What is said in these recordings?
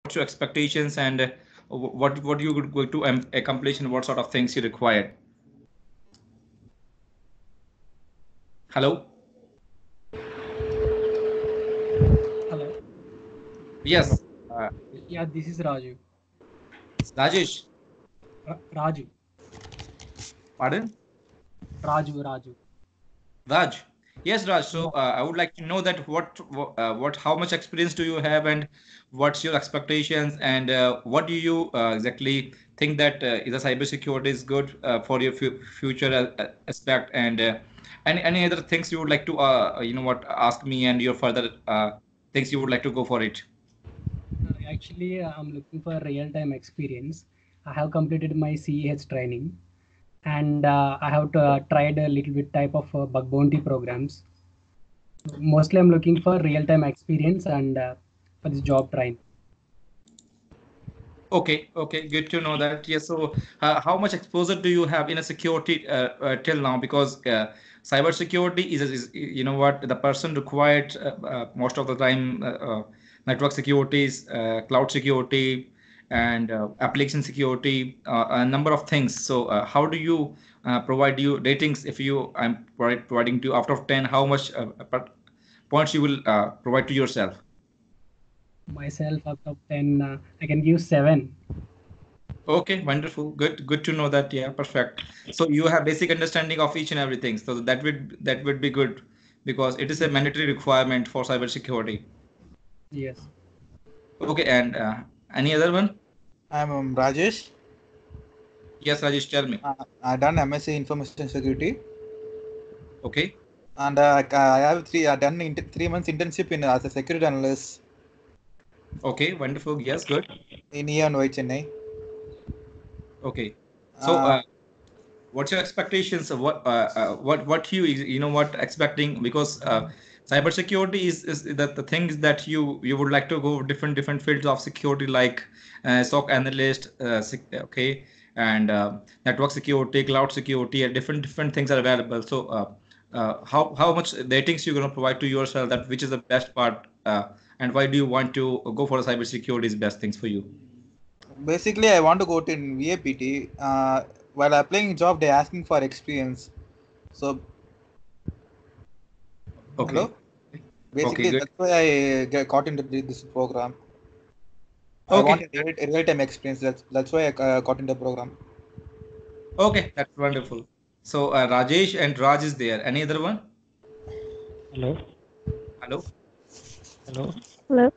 your expectations and what you would go to accomplish and what sort of things you required. Hello. Hello. Yes. Yeah, this is Raju. Rajesh. Raju. Pardon? Raju. Raj. Yes, Raj. So I would like to know that how much experience do you have and what's your expectations and what do you exactly think that is a cybersecurity is good for your future aspect and any other things you would like to ask me and your further things you would like to go for it. Actually, I'm looking for real-time experience. I have completed my CEH training, and I have tried a little bit type of bug bounty programs. Mostly, I'm looking for real-time experience and for this job training. Okay, good to know that. Yes, so how much exposure do you have in a security till now? Because cyber security is what the person required most of the time, network securities, cloud security, and application security, a number of things. So how do you provide you ratings if I'm providing to out of 10, how much points you will provide to yourself? Myself, out of 10, I can give 7. Okay, wonderful. Good to know that. Yeah, perfect. So you have basic understanding of each and everything. So that would be good because it is a mandatory requirement for cybersecurity. Yes. Okay, and any other one? I'm Rajesh. Yes, Rajesh, tell me. I done MSc Information Security. Okay. And I have done 3 months internship as a security analyst. Okay, wonderful. Yes, good. In E&Y Chennai. Okay. So what's your expectations of what what expecting because cybersecurity is that the things that you would like to go different fields of security like SOC analyst, okay, and network security, cloud security, and different things are available. So how much ratings you're going to provide to yourself that which is the best part and why do you want to go for the cybersecurity is best things for you? Basically, I want to go to VAPT. While applying job, they're asking for experience. So, okay. Hello? Basically, okay, that's why I got into this program. Okay. I want a real-time experience. That's why I got into the program. Okay, that's wonderful. So Rajesh and Raj is there. Any other one? Hello. Hello. Hello. Hello.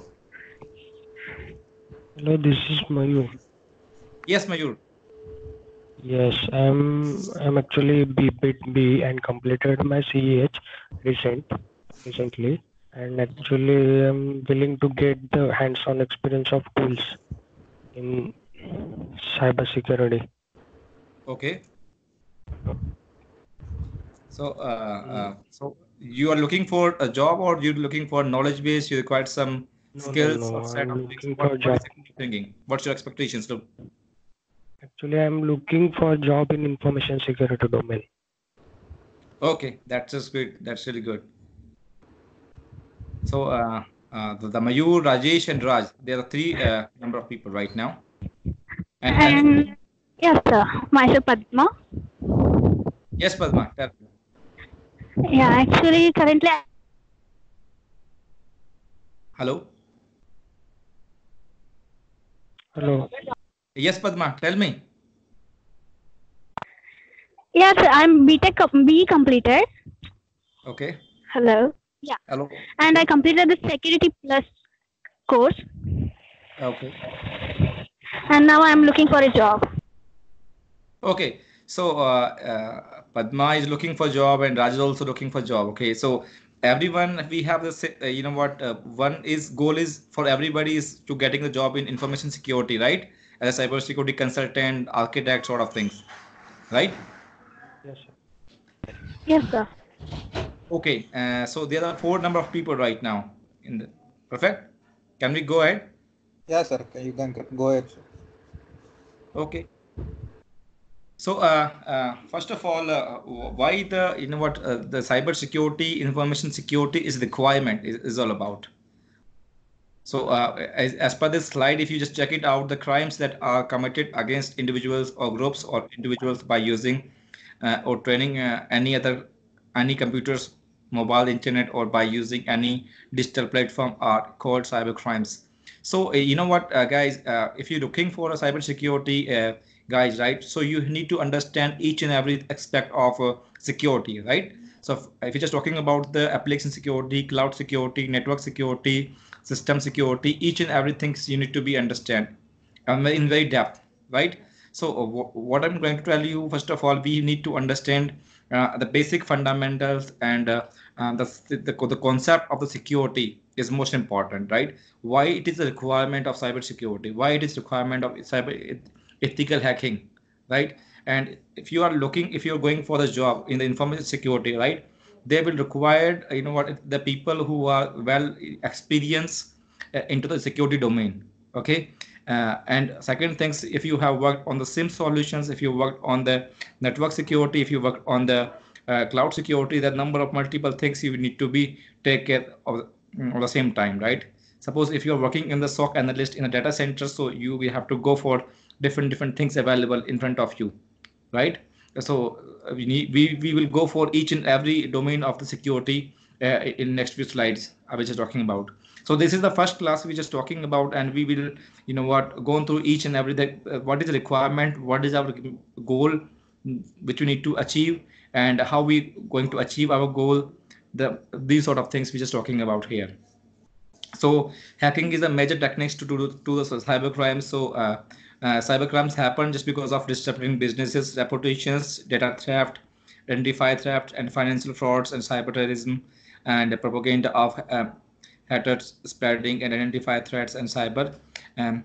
Hello. This is Mayur. Yes, Mayur. Yes, I'm actually B and completed my CEH recently, and actually I'm willing to get the hands-on experience of tools in cybersecurity. Okay. So you are looking for a job or you're looking for knowledge base? You require some skills or set of things. What is thinking? What's your expectations? So, actually, I'm looking for a job in information security domain. Okay, that's just good. That's really good. So the Mayur, Rajesh, and Raj, there are 3 number of people right now. And yes, sir. Myself Padma. Yes, Padma. Tell me. Yeah, actually, currently. Hello. Hello. Yes, Padma. Tell me. Yes, I'm B completed. Okay. Hello. Yeah. Hello. And I completed the Security Plus course. Okay. And now I'm looking for a job. Okay. So Padma is looking for job and Raj is also looking for job. Okay. So everyone we have this one is goal is for everybody is to getting the job in information security, right? As a cybersecurity consultant, architect sort of things, right? Yes, sir. Yes, sir. Okay. So there are 4 number of people right now in the perfect. Can we go ahead? Yeah, sir. You can go ahead, sir. Okay. So first of all, why the the cyber security, information security is requirement is all about? So as per this slide, if you just check it out, the crimes that are committed against individuals or groups or individuals by using or training any computers, mobile internet, or by using any digital platform are called cyber crimes. So you know what, guys, if you're looking for a cyber security, guys, right? So you need to understand each and every aspect of security, right? So if you're just talking about the application security, cloud security, network security, system security, each and everything you need to be understand in very depth, right? So what I'm going to tell you, first of all, we need to understand the basic fundamentals, and the concept of the security is most important, right? Why it is a requirement of cyber security, why it is requirement of cyber ethical hacking, right? And if you're going for the job in the information security, right, they will require, you know what, the people who are well experienced into the security domain, okay. And second things, if you have worked on the SIM solutions, if you worked on the network security, if you worked on the cloud security, the number of multiple things you need to be take care of at the same time, right? Suppose if you're working in the SOC analyst in a data center, so you will have to go for different things available in front of you, right? So we will go for each and every domain of the security in next few slides I was just talking about. So this is the first class we just talking about, and we will, you know what, going through each and every what is the requirement, what is our goal, which we need to achieve, and how we going to achieve our goal, these sort of things we just talking about here. So hacking is a major techniques to the cyber crimes. So cyber crimes happen just because of disrupting businesses reputations, data theft, identify theft, and financial frauds, and cyber terrorism, and propaganda of haters spreading and identify threats, and cyber um,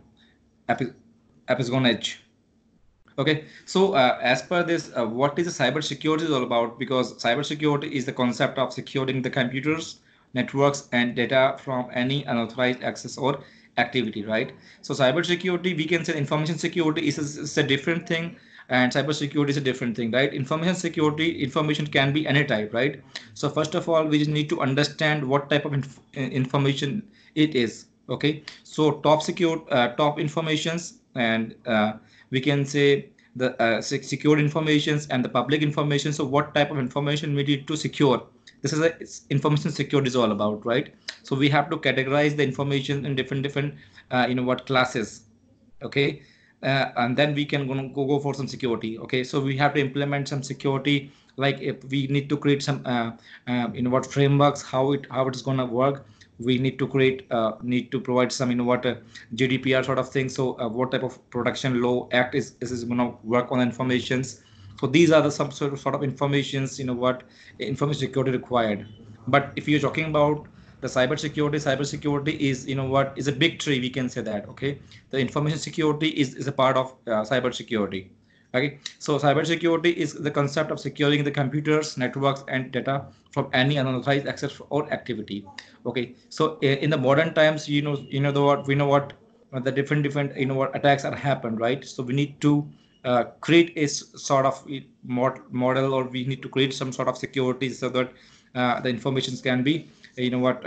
espionage. Okay, so as per this, what is the cyber security is all about? Because cyber security is the concept of securing the computers, networks, and data from any unauthorized access or activity, right? So cyber security, we can say information security is a different thing, and cyber security is a different thing, right? Information security, information can be any type, right? So first of all, we just need to understand what type of information it is. Okay, so top informations, and we can say the secure informations and the public information. So what type of information we need to secure, this is a information security is all about, right? So we have to categorize the information in different you know what, classes, okay. And then we can go for some security, okay. So we have to implement some security, like if we need to create some you know what, frameworks, how it is going to work. We need to create need to provide some, you know what, GDPR sort of thing. So what type of protection law act is going to work on informations. So these are the some sort of informations, you know what, information security required. But if you're talking about the cybersecurity is, you know what, is a big tree, we can say that, okay. The information security is a part of cybersecurity. Okay, so cybersecurity is the concept of securing the computers, networks, and data from any unauthorized access or activity. Okay, so in the modern times, the what we know what the different you know what attacks are happen, right? So we need to create a sort of model, or we need to create some sort of security so that the informations can be, you know what,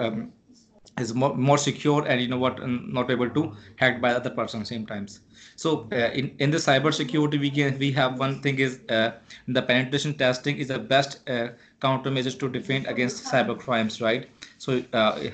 is more secure, and you know what, not able to hacked by other person same times. So in the cyber security, we have one thing is the penetration testing is the best countermeasures to defend against cyber crimes, right? So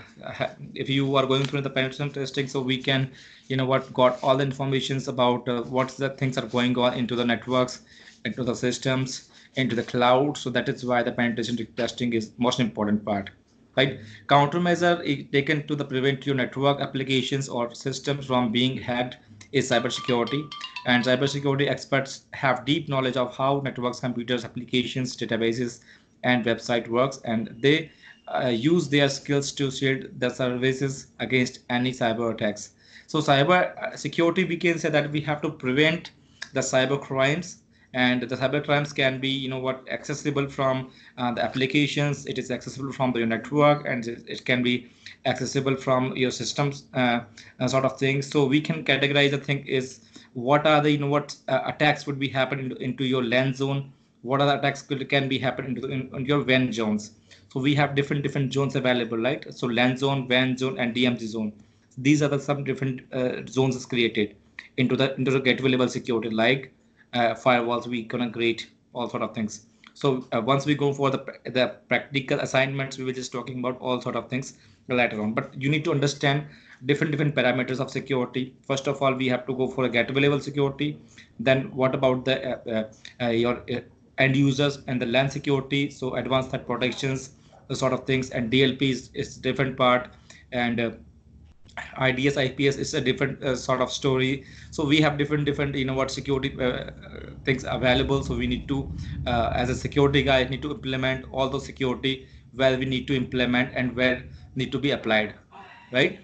if you are going through the penetration testing, so we can, you know what, got all the informations about what the things are going on into the networks, into the systems, into the cloud. So that is why the penetration testing is most important part, right? Countermeasure taken to the prevent your network applications or systems from being hacked is cybersecurity. And cybersecurity experts have deep knowledge of how networks, computers, applications, databases, and website works, and they use their skills to shield the services against any cyber attacks. So cyber security, we can say that we have to prevent the cyber crimes, and the cyber crimes can be, you know what, accessible from the applications, it is accessible from your network, and it can be accessible from your systems, sort of things. So we can categorize the thing is what are the, you know what, attacks would be happen into your LAN zone, what are the attacks can be happen in your WAN zones. So we have different zones available, right? So LAN zone, WAN zone, and DMZ zone. These are the some different zones is created into the gateway level security, like firewalls. We gonna create all sort of things. So once we go for the practical assignments, we were just talking about all sort of things later on. But you need to understand different parameters of security. First of all, we have to go for a gateway level security. Then what about the your end users and the LAN security? So advanced threat protections, the sort of things, and DLP is different part, and IDS, IPS is a different sort of story. So we have different what security things available. So we need to, as a security guy, need to implement all those security where we need to implement and where need to be applied, right?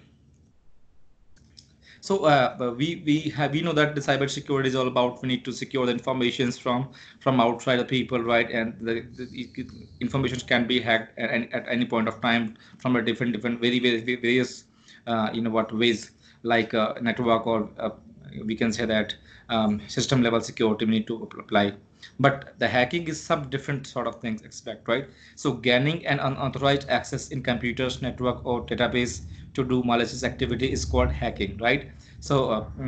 So we know that the cyber security is all about we need to secure the informations from outside the people, right? And the information can be hacked at any point of time from a different very various what ways, like network, or we can say that system level security we need to apply. But the hacking is some different sort of things expect, right? So gaining an unauthorized access in computers, network, or database to do malicious activity is called hacking, right? So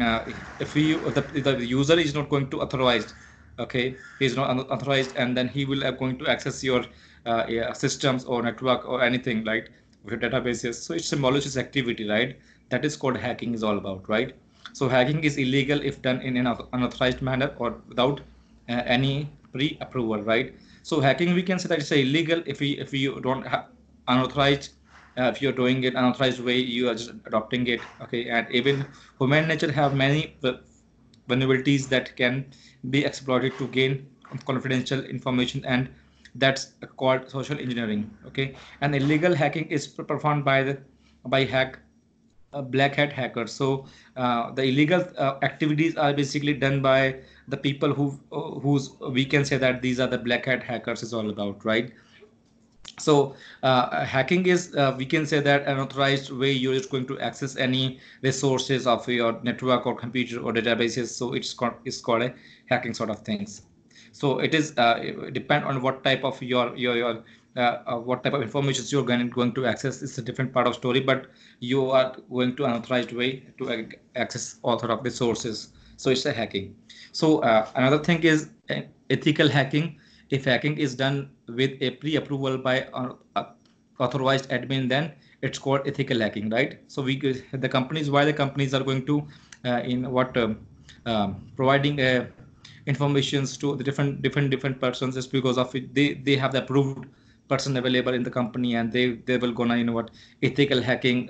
if the user is not going to authorized, okay, he is not authorized, and then he will going to access your yeah, systems or network or anything, right, with your databases. So it's a malicious activity, right? That is called hacking is all about, right? So hacking is illegal if done in an unauthorized manner or without any pre-approval, right? So hacking, we can say that it's illegal if you don't have unauthorized, if you're doing it unauthorized way, you are just adopting it, okay? And even human nature have many vulnerabilities that can be exploited to gain confidential information, and that's called social engineering, okay? And illegal hacking is performed by black hat hackers. So the illegal activities are basically done by the people who's we can say that these are the black hat hackers is all about, right? So hacking is we can say that an authorized way you're just going to access any resources of your network or computer or databases. So it's called a hacking sort of things. So it is depend on what type of your what type of information you're going to access. It's a different part of story, but you are going to unauthorized way to access all sort of resources. So it's a hacking. So another thing is ethical hacking. If hacking is done with a pre-approval by authorized admin, then it's called ethical hacking, right? So the companies, why the companies are going to in what providing informations to the different persons, is because of it, they have the approved person available in the company, and they will gonna what ethical hacking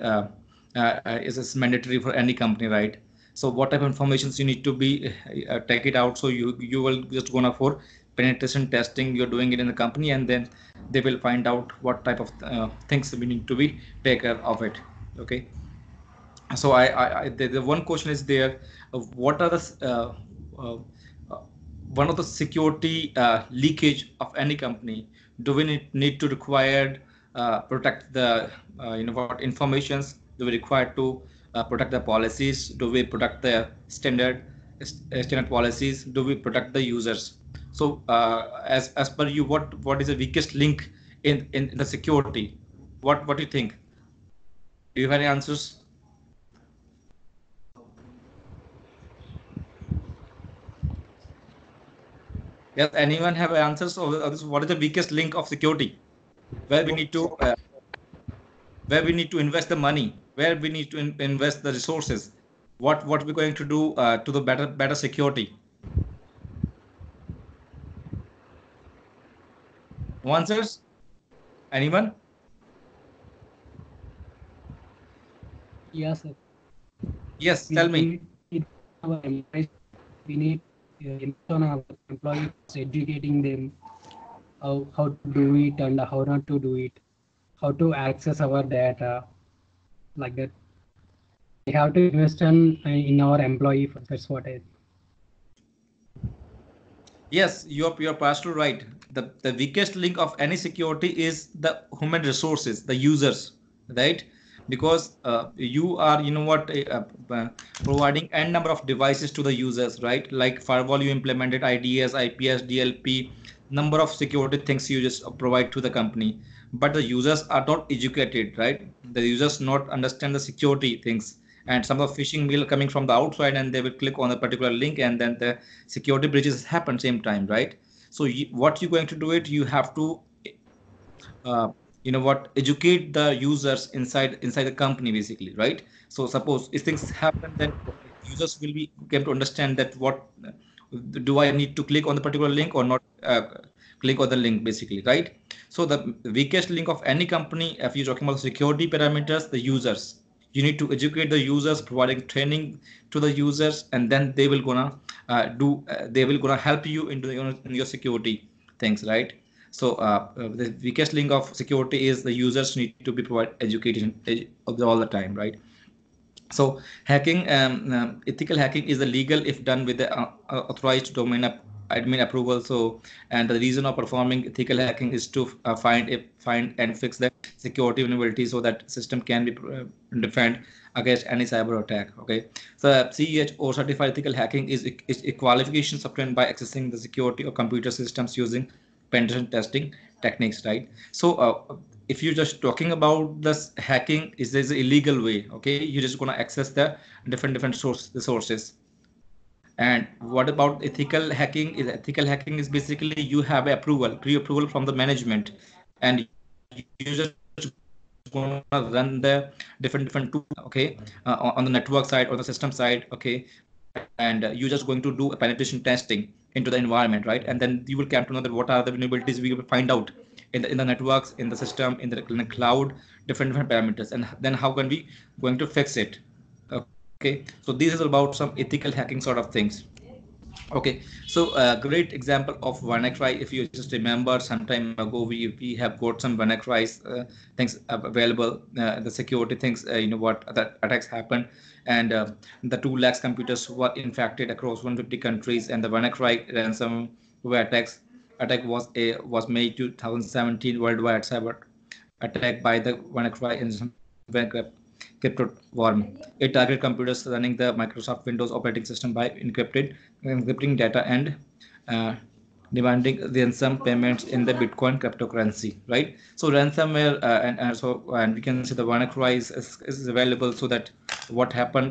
is mandatory for any company, right? So what type of informations you need to be take it out. So you will just gonna for penetration testing, you're doing it in the company, and then they will find out what type of things we need to be take care of it, okay? So the one question is there, what are the uh, uh, one of the security leakage of any company, do we need to required protect the what informations, do we require to protect the policies, do we protect the standard policies, do we protect the users? So as per you, what is the weakest link in the security? What do you think? Do you have any answers? Yes, anyone have answers, or what is the weakest link of security? Where we need to where we need to invest the money, where we need to invest the resources, what we're going to do to the better security? No answers? Anyone? Yes, sir. Yes, We tell me. need our employees. We need invest on our employees, educating them how to do it and how not to do it, how to access our data, like that. We have to invest in our employee. That's what I. Yes, you're partially right. The weakest link of any security is the human resources, the users, right? Because you are, providing n number of devices to the users, right? Like firewall, you implemented IDS, IPS, DLP, number of security things you just provide to the company. But the users are not educated, right? The users not understand the security things. and some of the phishing mail coming from the outside, and they will click on a particular link, and then the security breaches happen same time, right? So what you're going to do it, you have to uh, educate the users inside the company basically, right? So suppose if things happen, then users will be came to understand that what do I need to click on the particular link or not, click on the link basically, right? So the weakest link of any company, if you're talking about security parameters, the users, you need to educate the users, providing training to the users, and then they will gonna they will gonna help you into in your security things, right? So the weakest link of security is the users need to be provided education all the time, right? So hacking, ethical hacking is illegal if done with the authorized domain admin approval. So, and the reason of performing ethical hacking is to find and fix the security vulnerability so that system can be defend against any cyber attack. Okay, so CEH or certified ethical hacking is a qualification obtained by accessing the security of computer systems using penetration testing techniques, right? So if you're just talking about this hacking, is this illegal way? Okay, you're just gonna access the different sources. And what about ethical hacking? Is ethical hacking is basically you have approval, pre-approval from the management, and you just gonna run the different tools, okay, on the network side or the system side, okay, and you're just going to do a penetration testing into the environment, right? And then you will come to know that what are the vulnerabilities we will find out in the networks, in the system, in the cloud, different parameters, and then how can we going to fix it? Okay, so this is about some ethical hacking sort of things. Okay, so a great example of WannaCry, if you just remember some time ago, we have got some WannaCry things available, the security things, what the attacks happened, and the 2 lakhs computers were infected across 150 countries, and the WannaCry ransomware attack was made 2017 worldwide cyber attack by the WannaCry and crypto worm. It targeted computers running the Microsoft Windows operating system by encrypting data and uh, demanding ransom payments in the Bitcoin cryptocurrency, right? So ransomware and we can see the WannaCry is available, so that what happened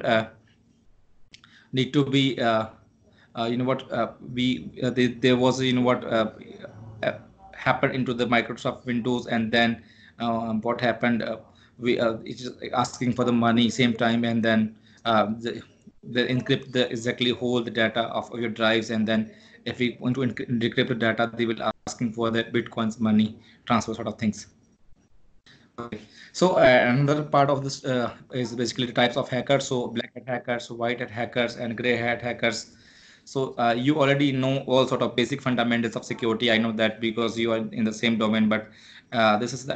need to be what we there was uh, happened into the Microsoft Windows, and then what happened, we it's just asking for the money same time, and then the encrypt the exactly hold the data of your drives, and then if we want to decrypt the data, they will asking for the Bitcoins money transfer sort of things. Okay, so another part of this is basically the types of hackers. So black hat hackers, white hat hackers, and gray hat hackers. So you already know all sort of basic fundamentals of security. I know that because you are in the same domain, but this is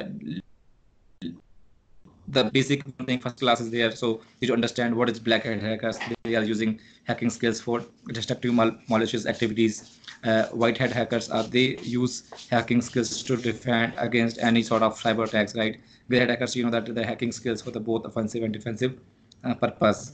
the basic thing, first class is there. So you to understand what is black hat hackers. They are using hacking skills for destructive malicious activities. White hat hackers are they use hacking skills to defend against any sort of cyber attacks, right? Gray hat hackers, you know that the hacking skills for the both offensive and defensive purpose.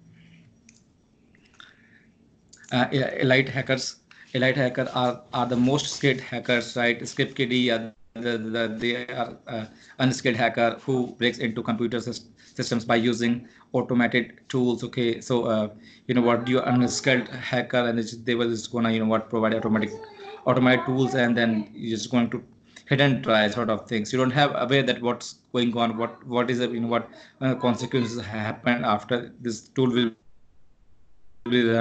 Elite hackers, elite hacker are the most skilled hackers, right? Script kiddie, they are unskilled hacker who breaks into computer systems by using automated tools. Okay, so what, you unskilled hacker, and they were just gonna what provide automatic tools, and then you're just going to hit and try sort of things. You don't have aware that what's going on, what is what consequences happen after this tool will be running. So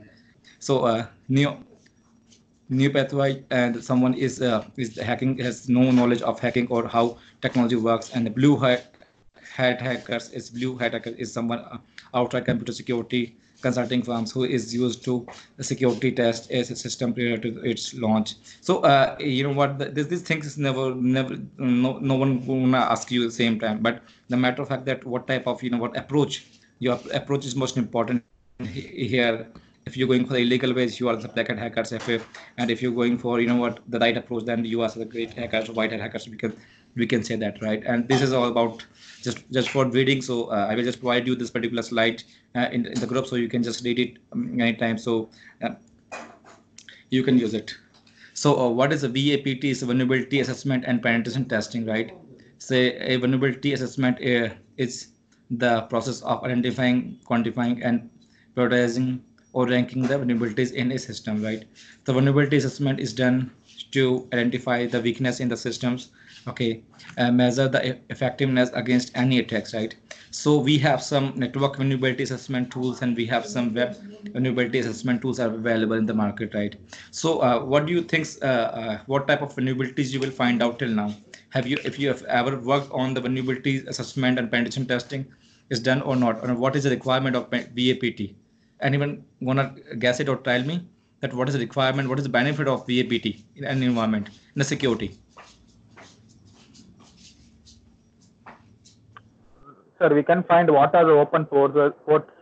neopathoid and someone is hacking, has no knowledge of hacking or how technology works, and the blue hat hackers is blue hat hacker is someone outside computer security consulting firms who is used to security test a system prior to its launch. So what these things is never no one gonna ask you the same time, but the matter of fact that what type of what approach, your approach is most important here. If you're going for the illegal ways, you are the black hat hackers, and if you're going for what the right approach, then you are the great hackers, white hat hackers, we can say that, right? And this is all about just for reading. So I will just provide you this particular slide in the group, so you can just read it anytime, so uh, you can use it. So what is a VAPT? Is a vulnerability assessment and penetration testing, right? Say a vulnerability assessment is the process of identifying, quantifying, and prioritizing or ranking the vulnerabilities in a system, right? The vulnerability assessment is done to identify the weakness in the systems, okay, measure the effectiveness against any attacks, right? So we have some network vulnerability assessment tools and we have some web vulnerability assessment tools are available in the market, right? So what do you think, what type of vulnerabilities you will find out till now? Have you, if you have ever worked on the vulnerability assessment and penetration testing is done or not, or what is the requirement of VAPT? Anyone wanna guess it or tell me that what is the requirement, what is the benefit of VAPT in an environment in the security? Sir, we can find what are the open ports,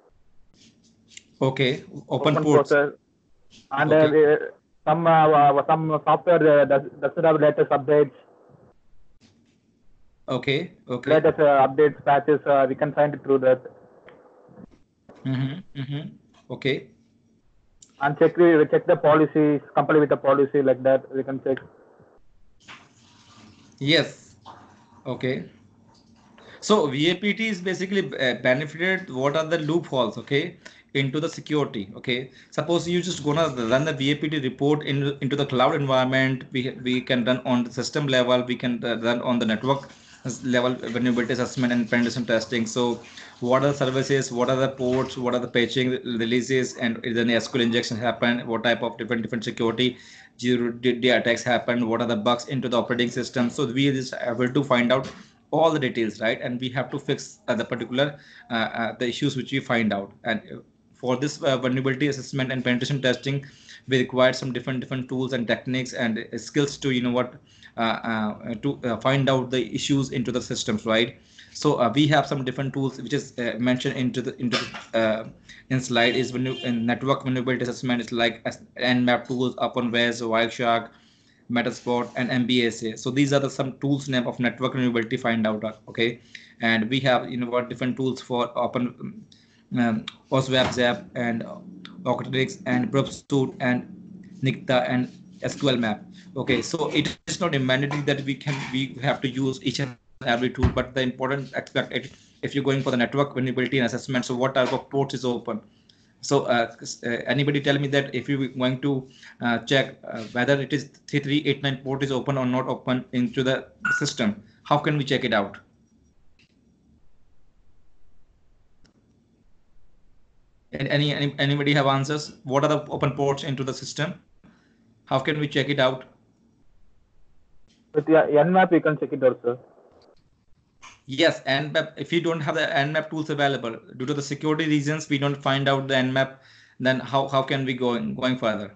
Okay, open open ports. sources, and Okay. some software does not have latest updates, Okay. Okay. latest updates, patches. We can find it through that. Okay. And check the policies, comply with the policy like that. We can check. Yes. Okay. So VAPT is basically benefited. What are the loopholes? Okay, into the security. Okay, suppose you just gonna run the VAPT report into the cloud environment. We can run on the system level. We can run on the network level vulnerability assessment and penetration testing. So what are the services? What are the ports? What are the patching releases? And is any SQL injection happen? What type of different security did the attacks happen? What are the bugs into the operating system? So we are just able to find out all the details, right? And we have to fix the particular the issues which we find out. And for this vulnerability assessment and penetration testing, we required some different tools and techniques and skills to find out the issues into the systems, right? So we have some different tools which is mentioned in slide is when you in network vulnerability assessment is like nmap tools, openwares, wireshark, Metasport, and MBSA. So these are the some tools name of network vulnerability find out. Okay, and we have what different tools for open OSWAP, ZAP, and Octrex, and Probsuit, and Nikta, and SQL Map. Okay, so it is not a mandatory that we have to use each and every tool, but the important aspect if you're going for the network vulnerability and assessment, so what type of ports is open? So anybody tell me that if you're going to check whether it is 3389 port is open or not open into the system, how can we check it out? And anybody have answers? What are the open ports into the system? How can we check it out? With the Nmap, we can check it also. Yes, Nmap. If you don't have the Nmap tools available due to the security reasons, we don't find out the Nmap. Then how can we going further?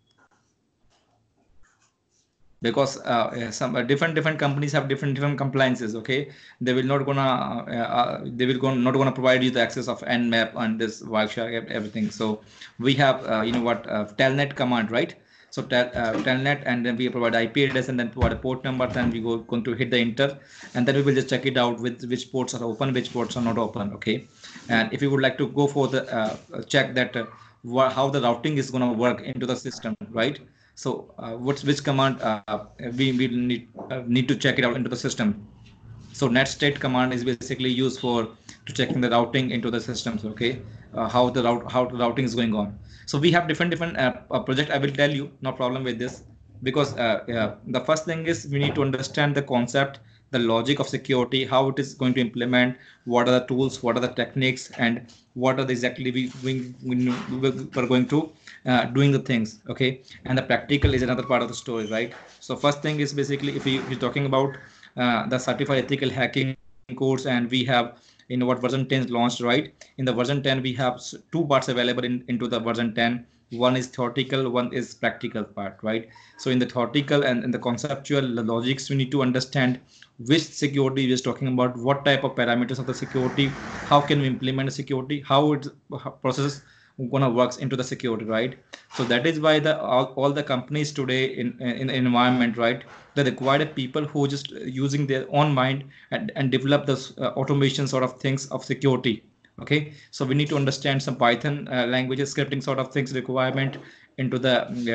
Because some different companies have different compliances. Okay, they will not not gonna provide you the access of nmap and this wireshark everything. So we have telnet command, right? So telnet, and then we provide IP address and then provide a port number, then we going to hit the enter, and then we will just check it out with which ports are open, which ports are not open. Okay, and if you would like to go for the check that how the routing is going to work into the system, right? So which command we need to check it out into the system. So net state command is basically used for to checking the routing into the systems. Okay, how the routing is going on. So we have different project. I will tell you, no problem with this, because the first thing is we need to understand the concept, the logic of security, how it is going to implement, what are the tools, what are the techniques, and what are the exactly we're going to doing the things. Okay, and the practical is another part of the story, right? So first thing is basically if we're talking about the certified ethical hacking course, and we have what version 10 is launched, right? In the version 10 we have two parts available into the version 10. One is theoretical, one is practical part, right? So in the theoretical and in the conceptual logics, we need to understand which security we is talking about, what type of parameters of the security, how can we implement the security, how it process gonna works into the security, right? So that is why all the companies today in the environment, right, they require people who just using their own mind and develop this automation sort of things of security. Okay, so we need to understand some python languages, scripting sort of things requirement into the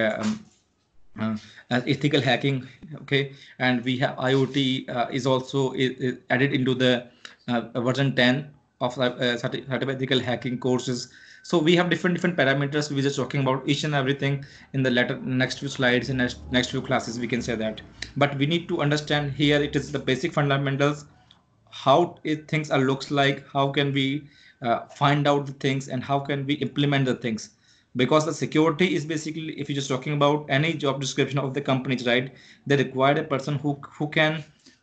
ethical hacking. Okay, and we have iot is also is added into the version 10 of certified ethical hacking courses. So we have different parameters. We're just talking about each and everything in the later next few slides and next few classes, we can say that. But we need to understand here, it is the basic fundamentals, how things are looks like, how can we find out the things, and how can we implement the things. Because the security is basically, if you're just talking about any job description of the companies, right, they require a person who can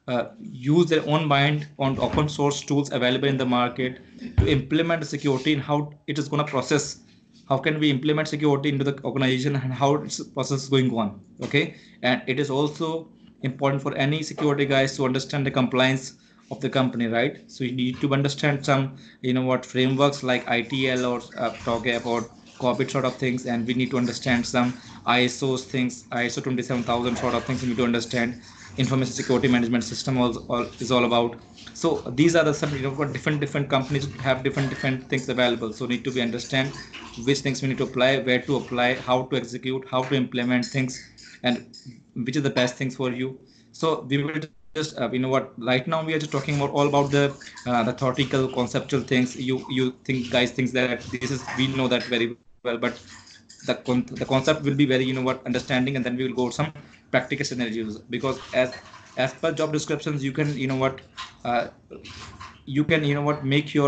use their own mind on open source tools available in the market to implement the security, and how it is going to process, how can we implement security into the organization, and how its process is going on. Okay, and it is also important for any security guys to understand the compliance of the company, right? So you need to understand some, what frameworks like ITL or TOGAP or COBIT sort of things, and we need to understand some ISO's things, ISO 27000 sort of things. We need to understand information security management system is all about. So these are the some, what different companies have different things available. So need to be understand which things we need to apply, where to apply, how to execute, how to implement things, and which is the best things for you. So we will just what right now we are just talking about all about the theoretical conceptual things. You think guys thinks that this is, we know that very well, but the concept will be very, understanding, and then we will go some practical scenarios. Because as per job descriptions, you can, uh, you can, make your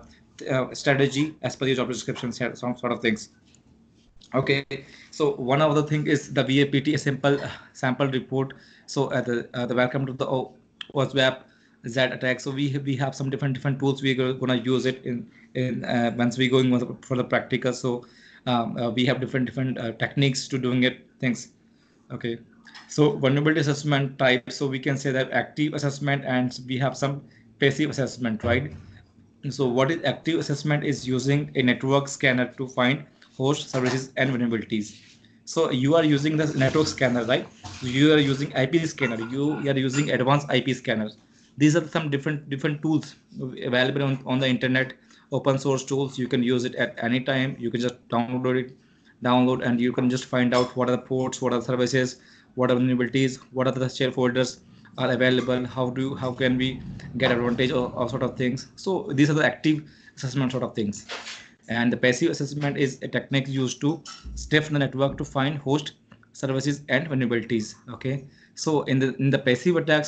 strategy as per your job descriptions, some sort of things. Okay, so one of the thing is the VAPT, a simple sample report. So the welcome to the OSWAP Z attack. So we have some different tools. We're gonna use it in once we going for the practical. So we have different techniques to doing it things. Okay, so vulnerability assessment type. So we can say that active assessment, and we have some passive assessment, right? So what is active assessment is using a network scanner to find host services and vulnerabilities. So you are using the network scanner, right? You are using IP scanner. You are using advanced IP scanner. These are some different tools available on the internet, open source tools. You can use it at any time. You can just download, and you can just find out what are the ports, what are the services, what are the vulnerabilities, what are the shareholders are available, how can we get advantage of sort of things. So these are the active assessment sort of things. And the passive assessment is a technique used to sniff the network to find host services and vulnerabilities. Okay, so in the passive attacks,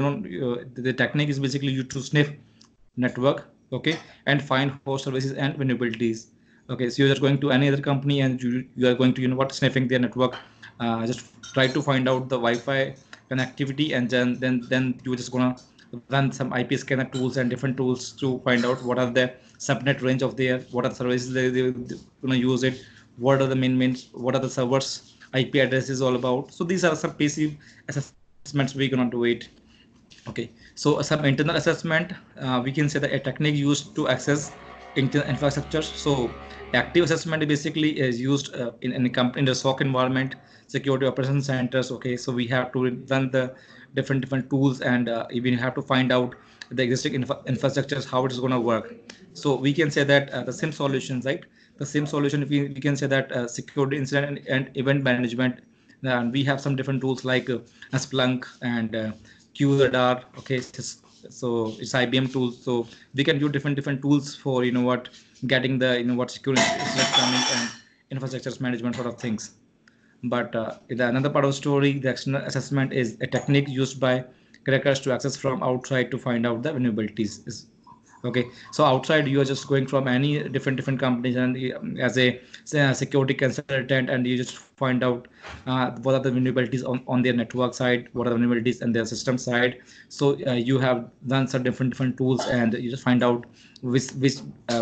the technique is basically used to sniff network, okay, and find host services and vulnerabilities. Okay, so you're just going to any other company, and you are going to, sniffing their network, just try to find out the Wi-Fi connectivity, and then you're just gonna run some IP scanner tools and different tools to find out what are the subnet range of their, what are the services they're gonna use it, what are the main what are the servers IP addresses all about. So these are some passive assessments we're gonna do it. Okay, so some internal assessment, we can say that a technique used to access internal infrastructure. So active assessment basically is used in a company, in the SOC environment, security operations centers. Okay, so we have to run the different tools, and we have to find out the existing infrastructures, how it is going to work. So we can say that the SIM solutions, right? The SIM solution, we can say that security incident and event management. And we have some different tools like Splunk and QRadar. Okay, so it's IBM tools. So we can use different tools for, getting the, what security incident planning and infrastructure management sort of things. But the another part of the story, the external assessment is a technique used by crackers to access from outside to find out the vulnerabilities. Okay, so outside you are just going from any different companies, and as a, say, a security consultant, and you just find out what are the vulnerabilities on their network side, what are the vulnerabilities on their system side. So you have done some different tools, and you just find out which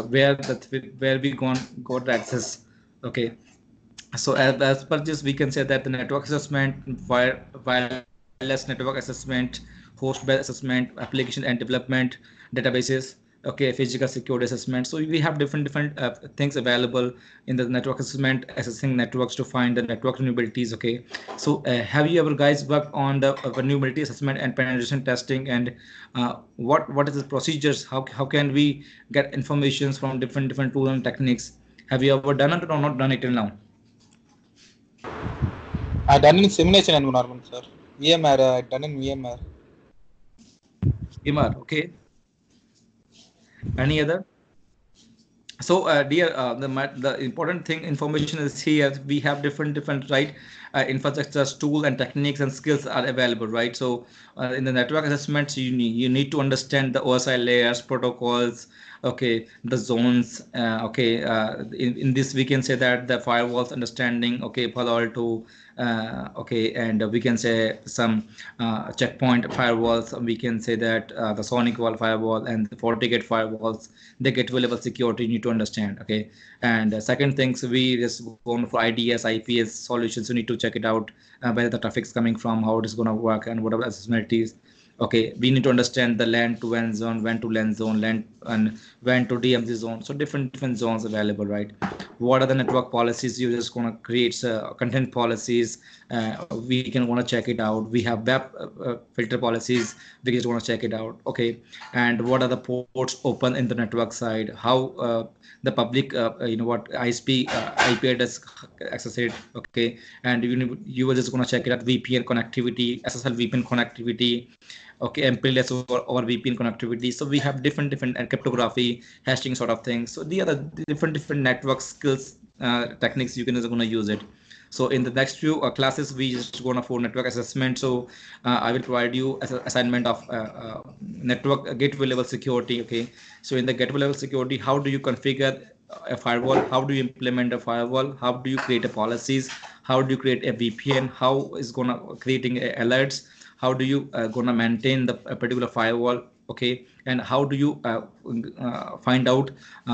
where we got access. Okay, so as per this, we can say that the network assessment, wireless network assessment, host-based assessment, application and development, databases, okay, physical security assessment. So we have different things available in the network assessment, assessing networks to find the network vulnerabilities. Okay, so have you ever guys worked on the vulnerability assessment and penetration testing, and what is the procedures? How can we get informations from different tools and techniques? Have you ever done it or not done it till now? I done in simulation environment, sir. VMware, I done in VMware. VMware, okay. Any other? So dear, the important thing information is here. We have different right infrastructures, tool and techniques and skills are available, right? So in the network assessments, you need to understand the OSI layers, protocols, okay, the zones, okay. In this we can say that the firewalls understanding, okay, Palo Alto, okay, and we can say some checkpoint firewalls. We can say that the sonic wall firewall and the FortiGate firewalls, the gateway level security you need to understand, okay. And second things, we just going for IDS IPS solutions, you need to check it out, where the traffic's coming from, how it is going to work, and whatever assessment it is. Okay, we need to understand the LAN to WAN zone, WAN to LAN zone, LAN and WAN to DMZ zone. So different zones available, right? What are the network policies? You're just gonna create content policies. We can wanna check it out. We have web filter policies. We just wanna check it out. Okay, and what are the ports open in the network side? How the public, what ISP IP address access it. Okay, and you were just gonna check it out. VPN connectivity, SSL VPN connectivity, okay, MPLS or VPN connectivity. So we have different and cryptography, hashing sort of things. So the other different network skills, techniques you can just gonna use it. So in the next few classes, we just gonna for network assessment. So I will provide you as an assignment of network gateway level security. Okay, so in the gateway level security, how do you configure a firewall? How do you implement a firewall? How do you create a policies? How do you create a VPN? How is gonna creating alerts? How do you gonna maintain the a particular firewall? Okay, and how do you find out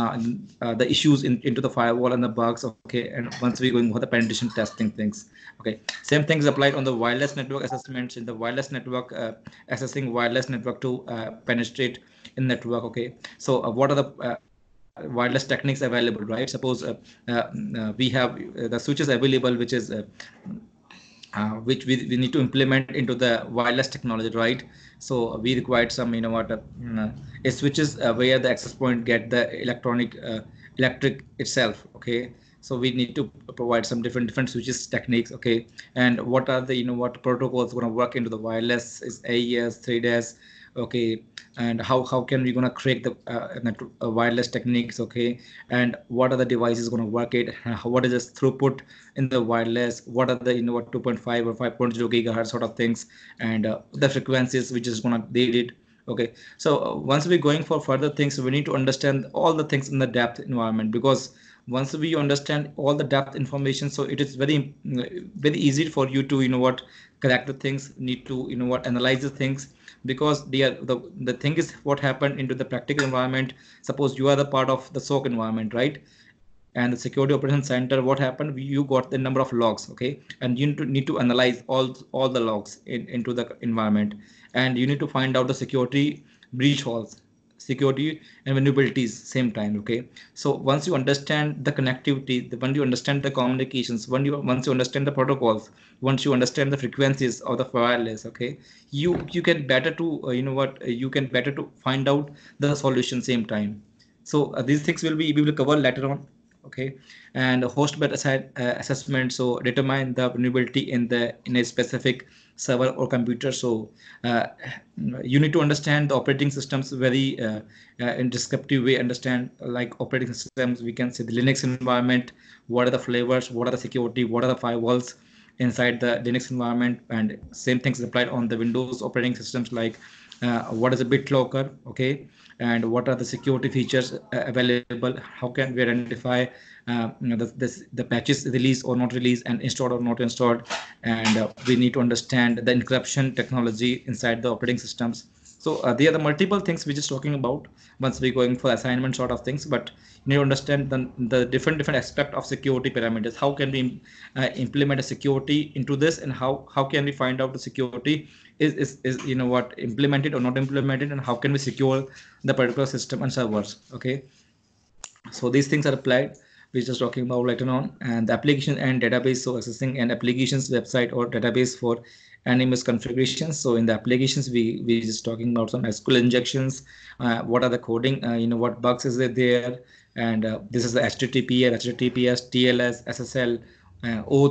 the issues into the firewall and the bugs? Okay, and once we going for the penetration testing things. Okay, same things applied on the wireless network assessments. In the wireless network, assessing wireless network to penetrate in network. Okay, so what are the wireless techniques available, right? Suppose we have the switches available, which is which we need to implement into the wireless technology, right? So we required some, a switches where the access point get the electric itself. Okay, so we need to provide some different switches techniques. Okay, and what are the, what protocols going to work into the wireless is AES 3DS. Okay, and how can we gonna create the wireless techniques? Okay, and what are the devices going to work it? What is this throughput in the wireless? What are the, what 2.5 or 5.0 gigahertz sort of things, and the frequencies which is going to lead it. Okay, so once we're going for further things, we need to understand all the things in the depth environment, because once we understand all the depth information, so it is very easy for you to, correct the things, need to, analyze the things, because the thing is what happened into the practical environment. Suppose you are the part of the SOC environment, right? And the security operations center, what happened, you got the number of logs. Okay, and you need to analyze all the logs into the environment, and you need to find out the security breach holes, security and vulnerabilities same time. Okay, so once you understand the connectivity, when you understand the communications, once you understand the protocols, once you understand the frequencies of the wireless, okay, you can better to, you can better to find out the solution same time. So these things we will cover later on. Okay, and host bed assessment, so determine the vulnerability in a specific server or computer. So uh, you need to understand the operating systems very in descriptive way, understand like operating systems, we can say the Linux environment, what are the flavors, what are the security, what are the firewalls inside the Linux environment, and same things applied on the Windows operating systems, like what is a BitLocker. Okay, and what are the security features available, how can we identify the patches released or not released, and installed or not installed, and we need to understand the encryption technology inside the operating systems. So there are the multiple things we're just talking about once we're going for assignment sort of things, but you need to understand the different aspect of security parameters. How can we implement a security into this, and how can we find out the security is what implemented or not implemented, and how can we secure the particular system and servers. Okay, so these things are applied, we're just talking about later on. And the application and database, so accessing an application's website or database for any misconfigurations. So in the applications, we just talking about some SQL injections, what are the coding, what bugs is there, and this is the HTTP, HTTPS, TLS, SSL, auth,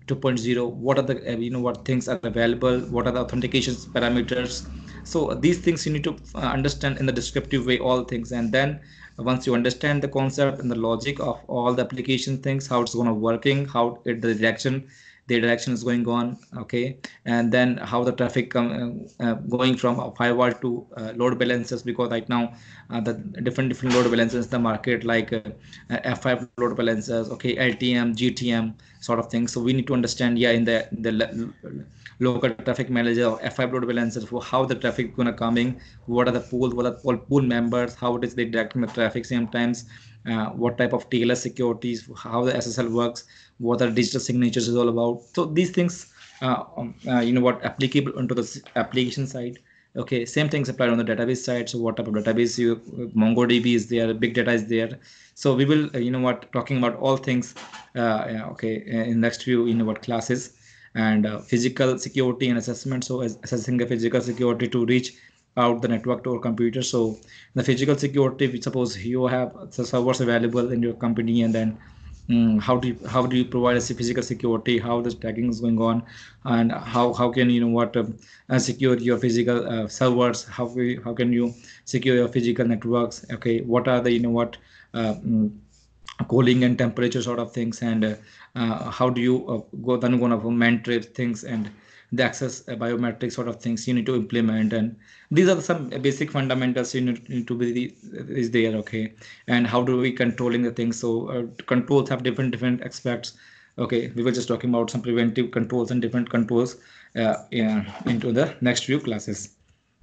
2.0, what are the what things are available, what are the authentication parameters. So these things you need to understand in the descriptive way, all things. And then once you understand the concept and the logic of all the application things, how it's going to working, how the direction is going on, okay. And then how the traffic going from a firewall to load balancers, because right now the different load balancers in the market, like F5 load balancers, okay, LTM, GTM sort of things. So we need to understand, yeah, in the local traffic manager or F5 load balancers, for how the traffic gonna coming, what are the pools, what are all pool members, how it is they directing the traffic sometimes, what type of TLS securities, how the SSL works, what are digital signatures is all about. So these things what applicable onto the application side. Okay, same things apply on the database side. So what type of database you, MongoDB is there, big data is there. So we will talking about all things yeah, okay, in next few classes. And physical security and assessment, so as assessing the physical security to reach out the network to our computer. So the physical security, suppose you have the servers available in your company, and then how do you provide a physical security, how the tagging is going on, and how can secure your physical servers, how can you secure your physical networks, okay, what are the uh, mm, cooling and temperature sort of things, and how do you go then going to monitor things, and the access biometric sort of things you need to implement. And these are some basic fundamentals you need to be is there, okay. And how do we controlling the things? So controls have different aspects, okay. We were just talking about some preventive controls and different controls yeah, into the next few classes.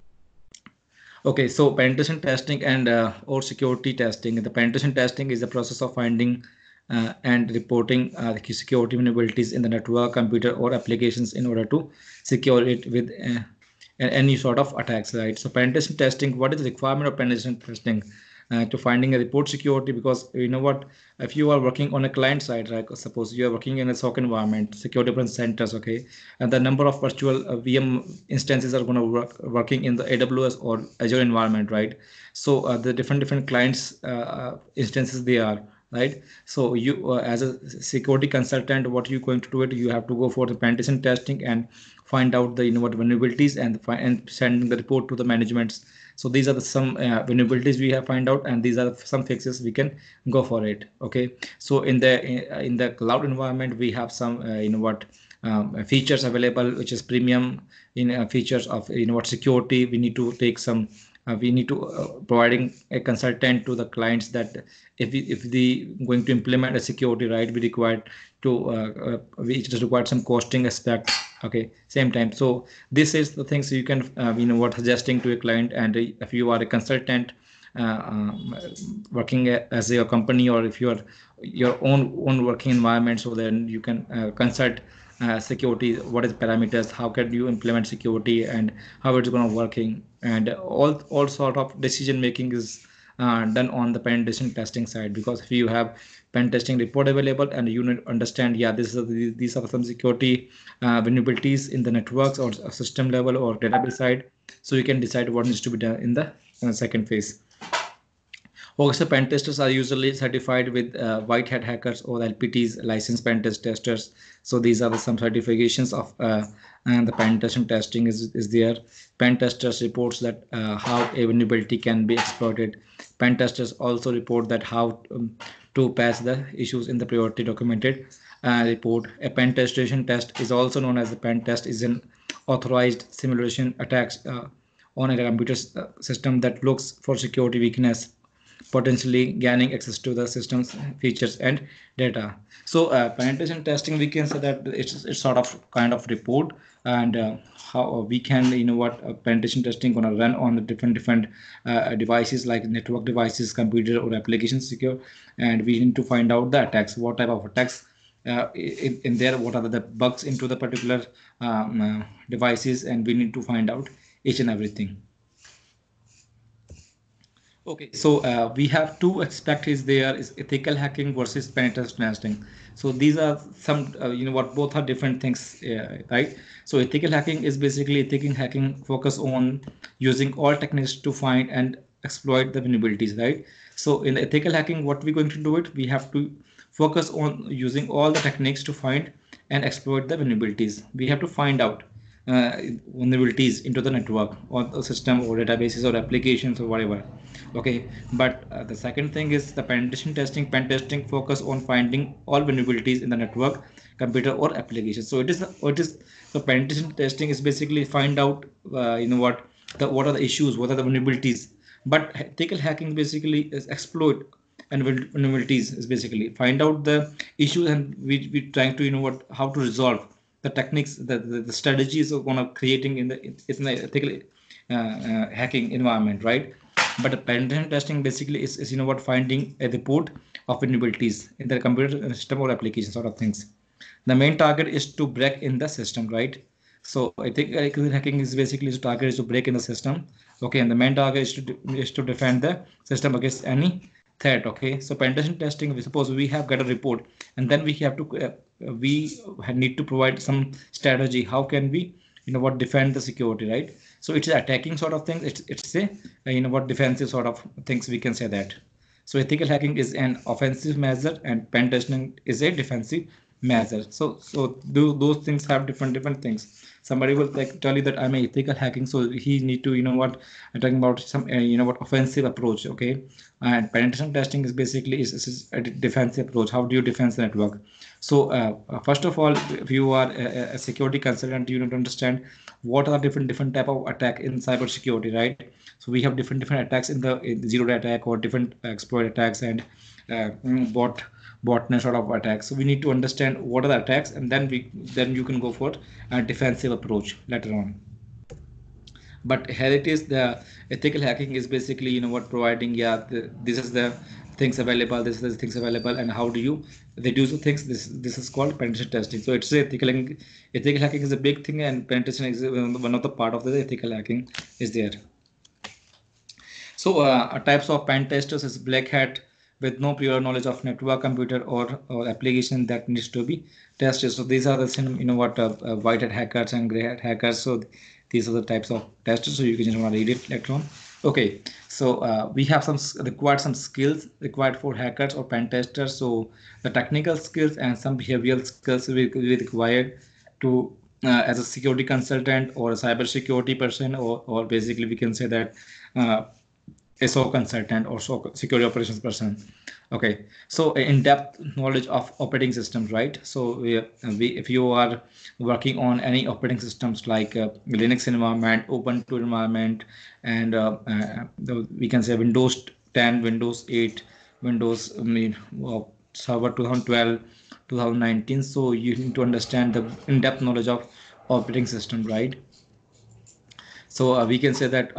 Okay, so penetration testing and or security testing. The penetration testing is the process of finding and reporting the security vulnerabilities in the network, computer, or applications in order to secure it with any sort of attacks, right? So penetration testing, what is the requirement of penetration testing? To finding a report security, because you know what, if you are working on a client side, right, suppose you are working in a SOC environment, secure different centers, okay, and the number of virtual VM instances are going to working in the AWS or Azure environment, right? So the different clients instances they are, right? So you as a security consultant, what you going to do it, you have to go for the penetration testing and find out the what vulnerabilities, and send the report to the managements. So these are the some vulnerabilities we have find out, and these are some fixes we can go for it, okay. So in the cloud environment, we have some features available, which is premium in features of security. We need to take some we need to providing a consultant to the clients, that if the going to implement a security, right, we required to we just required some costing aspect, okay, same time. So this is the things you can suggesting to a client. And if you are a consultant working as a company, or if you are your own working environment, so then you can consult security, what is parameters, how can you implement security, and how it's going to working. And all sort of decision making is done on the penetration testing side, because if you have pen testing report available, and you need to understand, yeah, these are some security vulnerabilities in the networks or system level or database side, so you can decide what needs to be done in the second phase. Also, pen testers are usually certified with white hat hackers or LPTs, licensed pen testers. So these are some certifications of and the pen testing is there. Pen testers reports that how a vulnerability can be exploited. Pen testers also report that how to patch the issues in the priority documented report. A pen testation test is also known as a pen test, is an authorized simulation attacks on a computer system that looks for security weakness, potentially gaining access to the system's features and data. So penetration testing, we can say that it's sort of kind of report, and how we can penetration testing gonna run on the different devices, like network devices, computer, or application secure. And we need to find out the attacks, what type of attacks in there, what are the bugs into the particular devices, and we need to find out each and everything. Okay, so we have two aspects is there is ethical hacking versus penetration testing. So these are some both are different things, right? So ethical hacking is basically ethical hacking focus on using all techniques to find and exploit the vulnerabilities, right? So in ethical hacking, what we're going to do it, we have to focus on using all the techniques to find and exploit the vulnerabilities. We have to find out vulnerabilities into the network or the system or databases or applications or whatever. Okay, but the second thing is the penetration testing. Pen testing focus on finding all vulnerabilities in the network, computer or application. So it is so penetration testing is basically find out what are the issues, what are the vulnerabilities. But ethical hacking basically is exploit and vulnerabilities, is basically find out the issues, and we trying to how to resolve the techniques, the strategies of creating in the ethical hacking environment, right? But the penetration testing basically is finding a report of vulnerabilities in the computer system or application sort of things. The main target is to break in the system, right? So I think hacking is basically the target is to break in the system. Okay, and the main target is to defend the system against any threat. Okay, so penetration testing, we suppose we have got a report, and then we have to we need to provide some strategy. How can we defend the security, right? So it's attacking sort of thing. It's a defensive sort of things, we can say that. So ethical hacking is an offensive measure and pen testing is a defensive measure. So do those things have different things. Somebody will like tell you that I'm a ethical hacking, so he need to I'm talking about some offensive approach. Okay, and penetration testing is basically is a defensive approach. How do you defend the network? So first of all, if you are a security consultant, you need to understand what are different type of attack in cybersecurity, right? So we have different attacks in the zero day attack or different exploit attacks and botnet sort of attacks. So we need to understand what are the attacks, and then you can go for a defensive approach later on. But here it is, the ethical hacking is basically providing, this is the things available, this is the things available, and how do you reduce the things. This is called penetration testing. So it's ethical hacking is a big thing, and penetration is one of the part of the ethical hacking is there. So types of pen testers is black hat with no prior knowledge of network, computer, or application that needs to be tested. So these are the white hat hackers and gray hat hackers. So these are the types of testers. So you can just want to read it later on. Okay, so we have some skills required for hackers or pen testers. So the technical skills and some behavioral skills we required to as a security consultant or a cyber security person, or basically we can say that SO consultant or security operations person. Okay, so in-depth knowledge of operating systems, right? So if you are working on any operating systems like Linux environment, Ubuntu environment, and we can say Windows 10, Windows 8, Windows Server 2012, 2019. So you need to understand the in-depth knowledge of operating system, right? So we can say that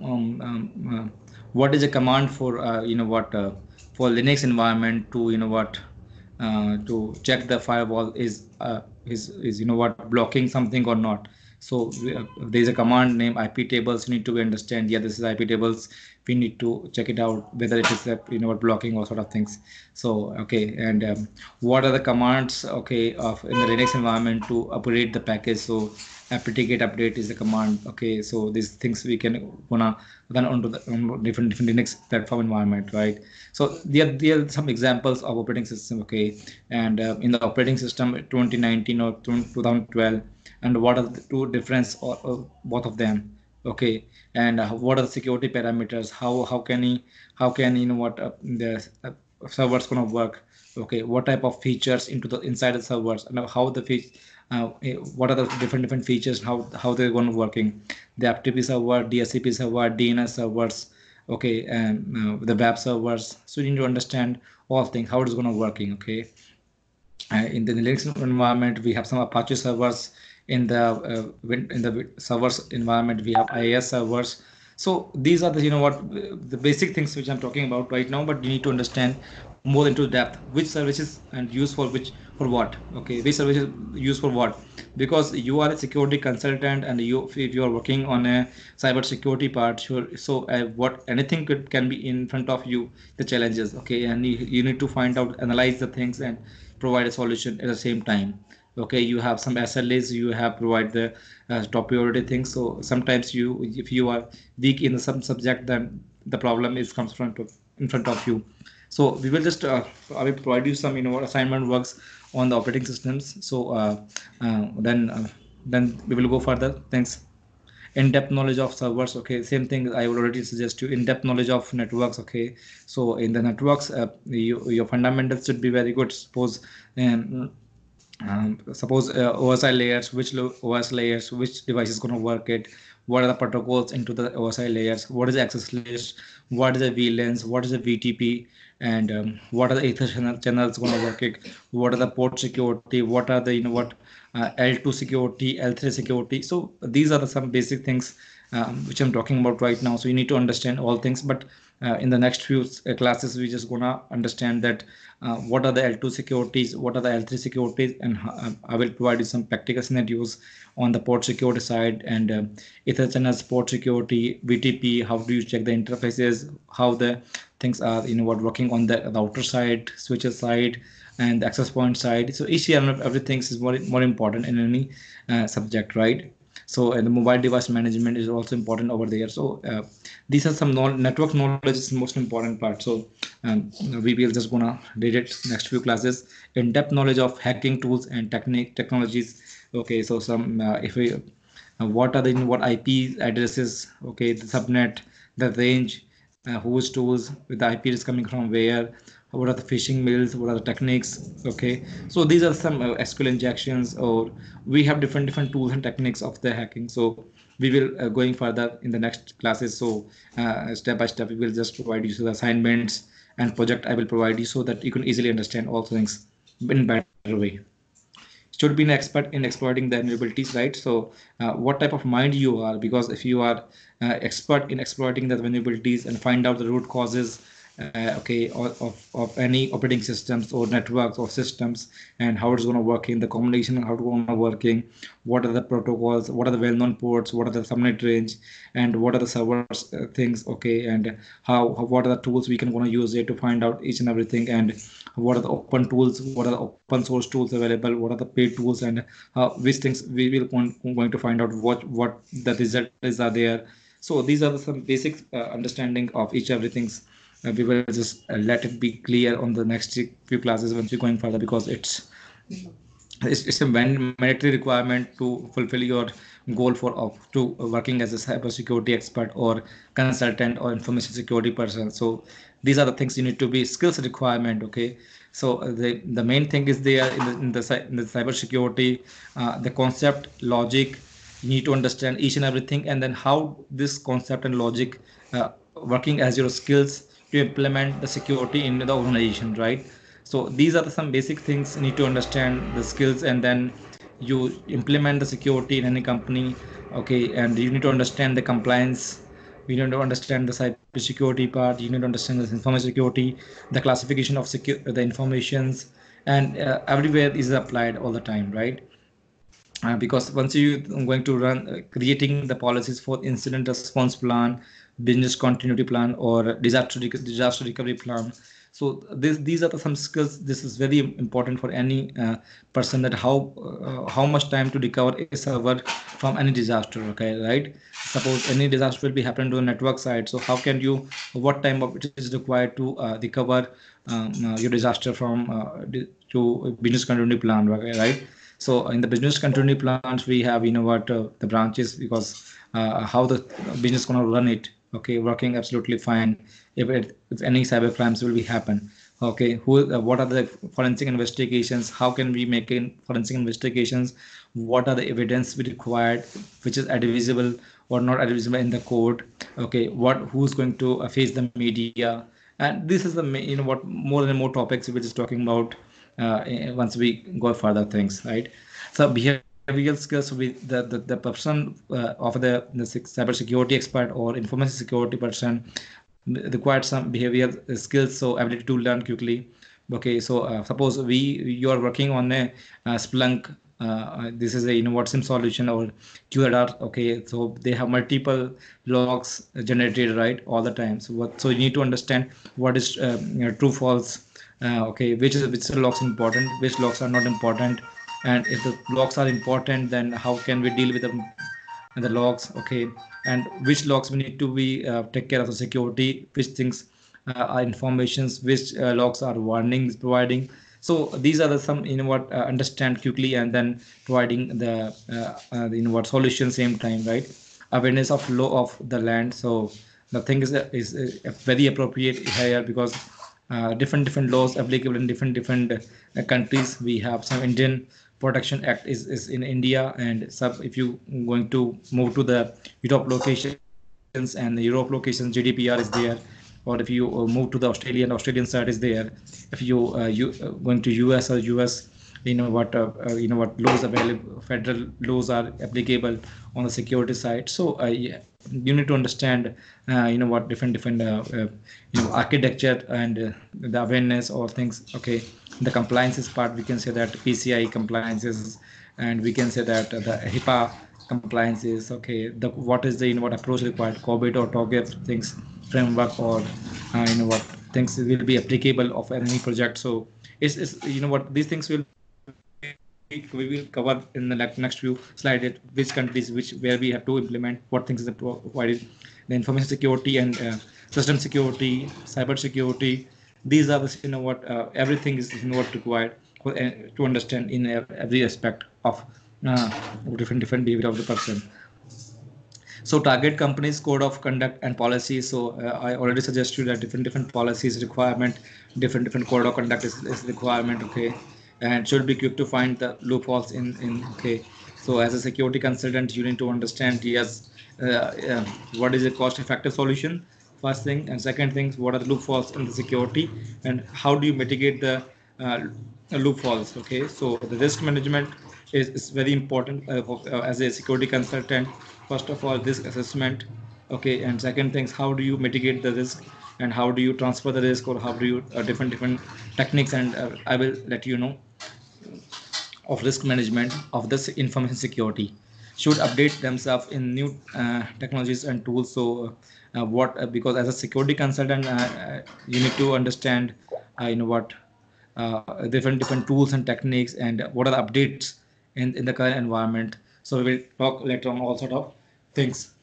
what is a command for for Linux environment to to check the firewall is blocking something or not. So there is a command named IP tables. You need to understand, this is IP tables. We need to check it out whether it is blocking or sort of things. So okay, and what are the commands of in the Linux environment to upgrade the package? So apt-get update is the command. Okay, so these things we can wanna run onto the different Linux platform environment, right? So there are some examples of operating system. Okay, and in the operating system 2019 or 2012, and what are the two difference or both of them? Okay, and what are the security parameters? How can the servers gonna work? Okay, what type of features inside the servers, and how the what are the different features, how they're going to working, the FTP server, DSCP server, DNS servers, okay, and the web servers. So you need to understand all things, how it's going to working. Okay, in the Linux environment we have some Apache servers. In the servers environment we have IIS servers. So these are the the basic things which I'm talking about right now, but you need to understand more into depth which services and used for which, for what. Okay, which services used for what, because you are a security consultant, and if you are working on a cyber security part, sure. So what anything can be in front of you, the challenges. Okay, and you need to find out, analyze the things, and provide a solution at the same time. Okay, you have some SLAs, you have provide the top priority things. So sometimes if you are weak in some subject, then the problem is comes in front of you. So we will just I will provide you some assignment works on the operating systems. So uh, then uh, then we will go further. Thanks. In-depth knowledge of servers. Okay, same thing I would already suggest you. In-depth knowledge of networks. Okay, so in the networks, your fundamentals should be very good. Um, suppose OSI layers, which OS layers, which device is going to work it, what are the protocols into the OSI layers, what is the access list, what is the VLANs, what is the VTP, and what are the ether channels going to work it, what are the port security, what are the what L2 security, L3 security. So these are the some basic things which I'm talking about right now. So you need to understand all things, but in the next few classes we just gonna understand that what are the L2 securities, what are the L3 securities, and I will provide you some practical scenarios on the port security side, and ether channels, port security, VTP, how do you check the interfaces, how the things are what working on the router side, switcher side, and the access point side. So each and everything is more important in any subject, right? So the mobile device management is also important over there. So these are some network knowledge is the most important part. So we will just gonna read it next few classes. In-depth knowledge of hacking tools and technologies. Okay, so some if we what are the what IP addresses, okay, the subnet, the range, whose tools with the IP is coming from where, what are the phishing mails, what are the techniques. Okay, so these are some SQL injections, or we have different tools and techniques of the hacking. So we will going further in the next classes. So step by step we will just provide you the assignments and project I will provide you, so that you can easily understand all things in better way. Should be an expert in exploiting the vulnerabilities, right? So what type of mind you are, because if you are expert in exploiting the vulnerabilities and find out the root causes, okay, of any operating systems or networks or systems, and how it's going to work in the combination, how it's going to working, what are the protocols, what are the well-known ports, what are the subnet range, and what are the servers things, okay, and what are the tools we can going to use it to find out each and everything, and what are the open tools, what are the open source tools available, what are the paid tools, and which things we will going to find out what the result is are there. So these are some basic understanding of each everything's. We will just let it be clear on the next few classes once we're going further, because it's a mandatory requirement to fulfill your goal for of to working as a cybersecurity expert or consultant or information security person. So these are the things you need to be skills requirement. Okay, so the main thing is there in the cybersecurity, the concept logic. You need to understand each and everything, and then how this concept and logic working as your skills to implement the security in the organization, right? So these are some basic things you need to understand the skills, and then you implement the security in any company. Okay, and you need to understand the compliance, you need to understand the cybersecurity part, you need to understand the information security, the classification of the informations, and everywhere is applied all the time, right? Because once you going to run creating the policies for incident response plan, business continuity plan, or disaster recovery plan. So these are some skills. This is very important for any person, that how much time to recover a server from any disaster. Okay, right? Suppose any disaster will be happening to the network side, so how can you, what time of it is required to recover your disaster from to business continuity plan, okay, right? So in the business continuity plans, we have what the branches, because how the business gonna run it. Okay, working absolutely fine. If any cyber crimes will be happen. Okay, what are the forensic investigations? How can we make in forensic investigations? What are the evidence we required, which is admissible or not admissible in the court? Okay, who's going to face the media? And this is the what more and more topics we're just talking about once we go further things, right? So behavioral skills will be the person of the cybersecurity expert or information security person required some behavioral skills, so ability to learn quickly. Okay, so suppose you are working on a Splunk. This is a what SIM solution or QRadar. Okay, so they have multiple logs generated right all the time. So you need to understand what is true false. Okay, which logs important, which logs are not important, and if the logs are important, then how can we deal with them and the logs. Okay, and which logs we need to be take care of the security, which things informations, which logs are warnings providing. So these are the some what understand quickly and then providing the what solution same time, right? Awareness of law of the land. So the thing is very appropriate here because different laws applicable in different countries. We have some Indian Protection Act is in India, and sub if you going to move to the Europe locations and the Europe locations, GDPR is there. Or if you move to the Australian side is there. If you going to US or US, what laws available, federal laws are applicable on the security side. So yeah, you need to understand what different architecture and the awareness or things. Okay, the compliances part, we can say that PCI compliances, and we can say that the HIPAA compliances. Okay, the what is the what approach required, COVID or TOGAF things framework, or what things will be applicable of any project. So it's what these things will we will cover in the next few slides, which countries where we have to implement, what things are provided, the information security and system security, cyber security. These are the everything is what required to understand in every aspect of uh, different behavior of the person. So target companies code of conduct and policy. So I already suggested you that different policies requirement, different code of conduct is requirement. Okay, and should be quick to find the loopholes in. Okay, so as a security consultant you need to understand, yes, what is a cost effective solution, first thing, and second things, what are the loopholes in the security and how do you mitigate the uh, loopholes. Okay, so the risk management is very important as a security consultant. First of all, risk assessment. Okay, and second things, how do you mitigate the risk and how do you transfer the risk, or how do you different techniques, and I will let you know of risk management of this information security should update themselves in new technologies and tools. So what because as a security consultant you need to understand what different tools and techniques and what are the updates in the current environment. So we will talk later on all sort of things.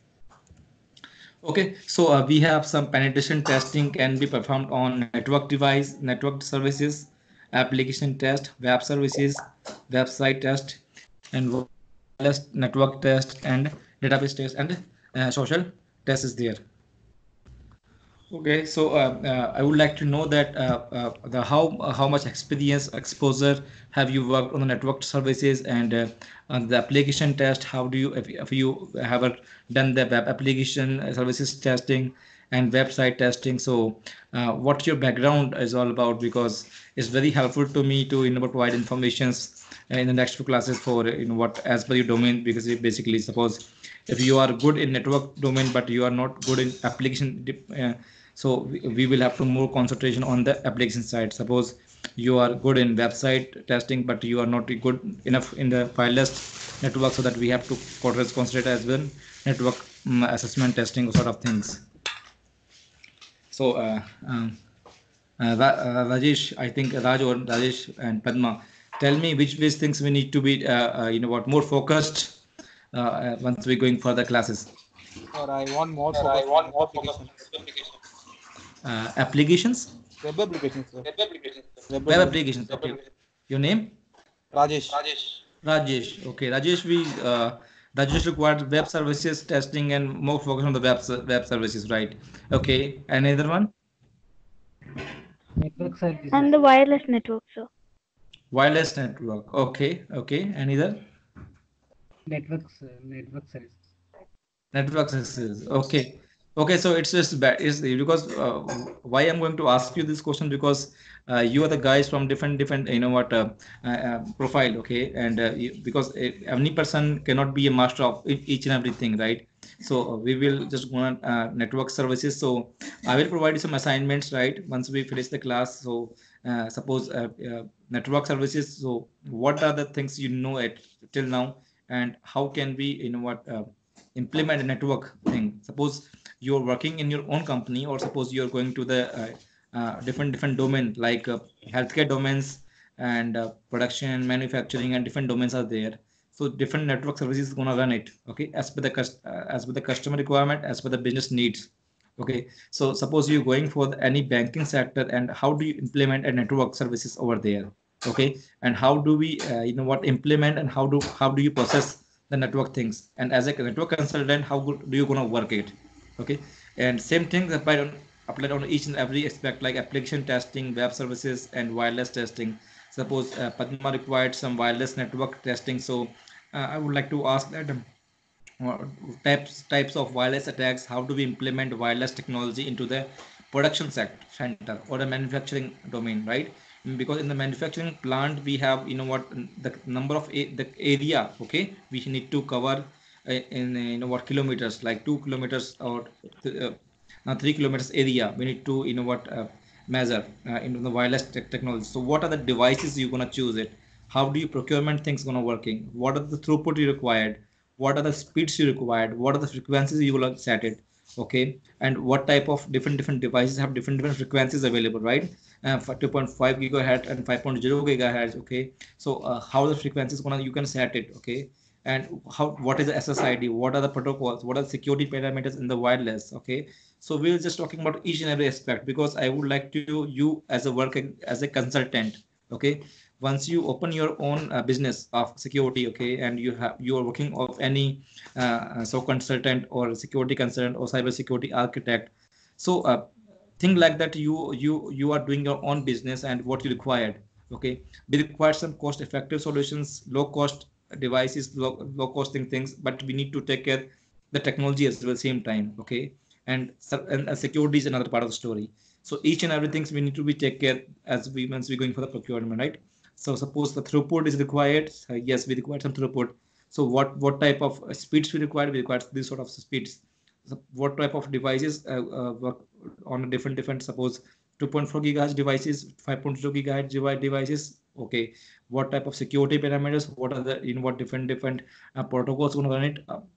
Okay, so we have some penetration testing can be performed on network device, network services, application test, web services, website test, and wireless network test, and database test, and social test is there. Okay, so I would like to know that the how much experience exposure have you worked on the network services and on the application test? How do you if you have done the web application services testing and website testing? So what your background is all about, because it's very helpful to me to provide informations in the next few classes for what as per your domain, because it basically suppose if you are good in network domain but you are not good in application so we will have to more concentration on the application side. Suppose you are good in website testing but you are not good enough in the fileless network, so that we have to concentrate as well network assessment testing sort of things. So Rajesh, I think Raj or Rajesh and Padma, tell me which things we need to be what more focused once we're going for the classes. Or I want more focus on web applications. Applications, Web applications, sir. Web web development. applications. Okay, your name? Rajesh. Rajesh. Okay, Rajesh, we Rajesh required web services testing and more focus on the web services, right? Okay, another one? Network services. And the wireless network, sir. Wireless network. Okay, okay, another? Network services. Network access. Okay. Okay, so it's just bad. Is because why I'm going to ask you this question, because you are the guys from different profile. Okay, and because any person cannot be a master of each and everything, right? So we will just go on network services. So I will provide you some assignments, right? Once we finish the class. So suppose network services. So what are the things till now, and how can we implement a network thing? Suppose you're working in your own company, or suppose you're going to the different domain like healthcare domains and production, manufacturing, and different domains are there. So different network services is going to run it, okay, as per the customer requirement, as per the business needs. Okay, so suppose you're going for any banking sector, and how do you implement a network services over there? Okay, and how do we what implement, and how do you process the network things? And as a network consultant, how good do you gonna work it? Okay, and same thing applied on each and every aspect, like application testing, web services, and wireless testing. Suppose Padma required some wireless network testing, so I would like to ask that. Uh, types of wireless attacks, how do we implement wireless technology into the production center or the manufacturing domain, right? Because in the manufacturing plant we have the number of the area, okay, we need to cover in what kilometers, like 2 kilometers or 3 kilometers area, we need to measure into the wireless technology. So what are the devices you're going to choose it? How do you procurement things going to working? What are the throughput you required? What are the speeds you required? What are the frequencies you will set it? Okay, and what type of different devices have different frequencies available, right? For 2.5 gigahertz and 5.0 gigahertz. Okay, so how the frequencies gonna you can set it? Okay, and what is the SSID? What are the protocols? What are the security parameters in the wireless? Okay, so we're just talking about each and every aspect, because I would like to you as a as a consultant. Okay, once you open your own business of security, okay, and you are working of any so consultant or security consultant or cyber security architect, so thing like that, you are doing your own business, and what you required, okay, we require some cost effective solutions, low cost devices, low costing things, but we need to take care the technology as well same time. Okay, and security is another part of the story. So each and everything we need to be take care as we once we going for the procurement, right? So suppose the throughput is required. Yes, we require some throughput. So what type of speeds we require? We require this sort of speeds. So what type of devices work on a different? Suppose 2.4 gigahertz devices, 5.0 gigahertz devices. Okay, what type of security parameters? What are the what different protocols going to run it?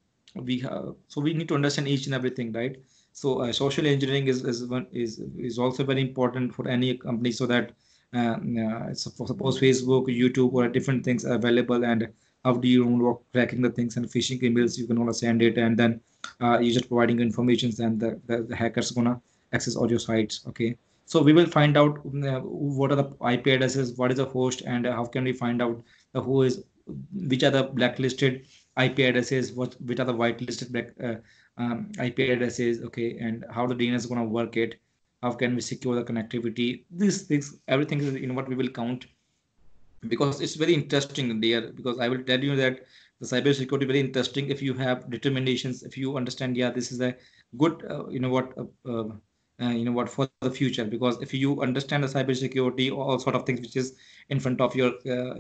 So we need to understand each and everything, right? So social engineering is also very important for any company, so that suppose Facebook, YouTube, or different things are available, and how do you work tracking the things, and phishing emails you can want to send it, and then you're just providing information, and the hackers gonna access all your sites. Okay, so we will find out what are the IP addresses, what is the host, and how can we find out the who is, which are the blacklisted IP addresses, which are the whitelisted IP addresses, okay, and how the DNS is going to work it, how can we secure the connectivity, these things, everything is what we will count, because it's very interesting there. Because I will tell you that the cyber security very interesting if you have determinations, if you understand, yeah, this is a good what for the future. Because if you understand the cyber security, all sort of things which is in front of your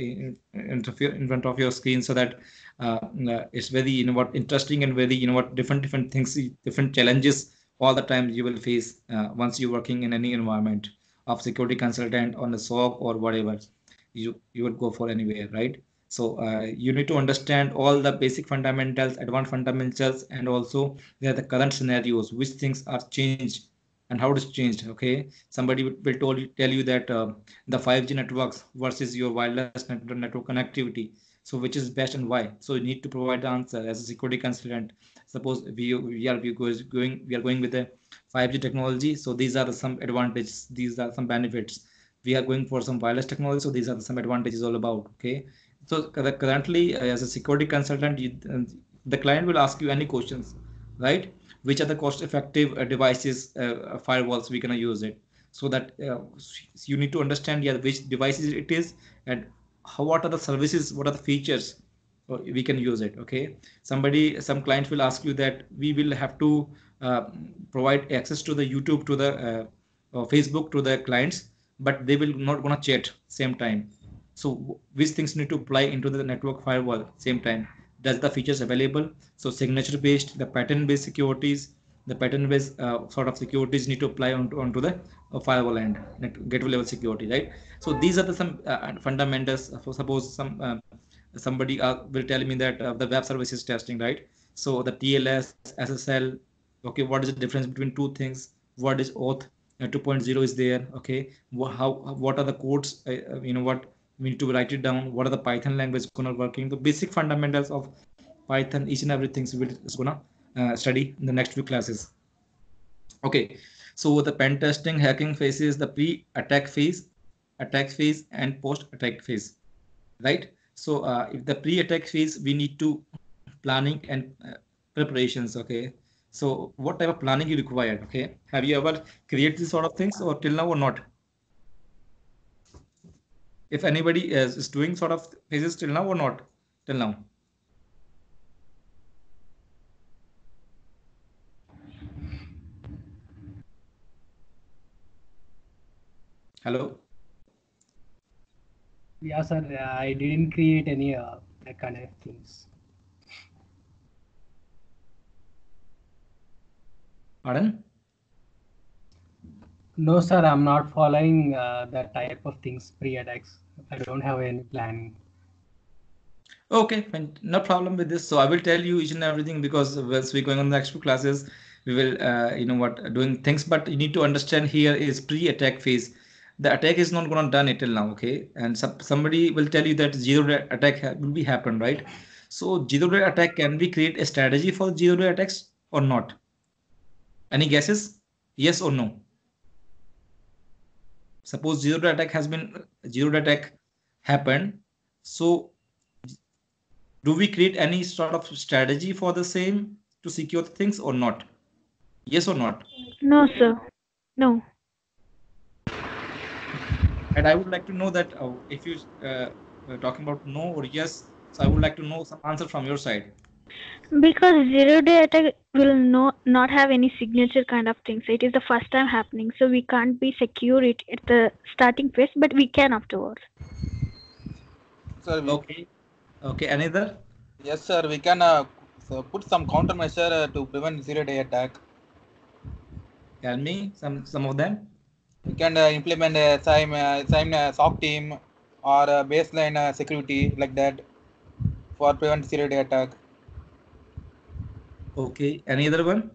in front of your screen, so that it's very what interesting, and very what different things, different challenges all the time you will face once you're working in any environment of security consultant on a SOC or whatever. You would go for anywhere, right? So you need to understand all the basic fundamentals, advanced fundamentals, and also there are the current scenarios, which things are changed and how it is changed. Okay, somebody tell you that the 5G networks versus your wireless network connectivity, so which is best and why. So you need to provide the answer as a security consultant. Suppose we are going with the 5G technology, so these are some advantages, these are some benefits. We are going for some wireless technology, so these are some advantages all about. Okay, so currently as a security consultant, the client will ask you any questions, right? Which are the cost effective devices, firewalls we can use it, so that you need to understand, yeah, which devices it is, and what are the services, what are the features we can use it. Okay, some clients will ask you that we will have to uh, provide access to the YouTube, to the Facebook, to the clients, but they will not gonna chat same time. So which things need to apply into the network firewall same time? Does the features available? So signature based, the pattern based securities, the pattern based sort of securities need to apply onto the firewall and gateway level security, right? So these are the some fundamentals. For suppose somebody will tell me that the web services testing, right? So the TLS, SSL, okay, what is the difference between two things? What is auth 2.0 is there? Okay, what are the codes, what we need to write it down, what are the Python language gonna working, the basic fundamentals of Python, each and everything is gonna study in the next few classes. Okay, so the pen testing hacking phase is the pre-attack phase, attack phase, and post-attack phase, right? So if the pre-attack phase, we need to planning and preparations. Okay, so what type of planning you required? Okay, have you ever created these sort of things or till now or not? If anybody is doing sort of phases till now or not till now? Hello. Yeah, sir. I didn't create any that kind of things. Pardon? No, sir. I'm not following that type of things pre-attacks. I don't have any planning. Okay, fine. No problem with this. So I will tell you each and everything because once we're going on the next few classes, we will, doing things. But you need to understand here is pre-attack phase. The attack is not gonna done it till now, okay? And somebody will tell you that zero-day attack will be happen, right? So zero-day attack, can we create a strategy for zero-day attacks or not? Any guesses? Yes or no? Suppose zero-day attack happened. So do we create any sort of strategy for the same to secure the things or not? Yes or not? No, sir. No. And I would like to know that if you are talking about no or yes, so I would like to know some answer from your side. Because zero day attack will not have any signature kind of things. It is the first time happening, so we can't be secure it at the starting phase, but we can afterwards. Sir, Okay. Okay. Another? yes, sir. We can so put some countermeasure to prevent zero-day attack. Tell me some of them. We can implement same SOC team or baseline security like that for prevent zero-day attack. Okay. Any other one?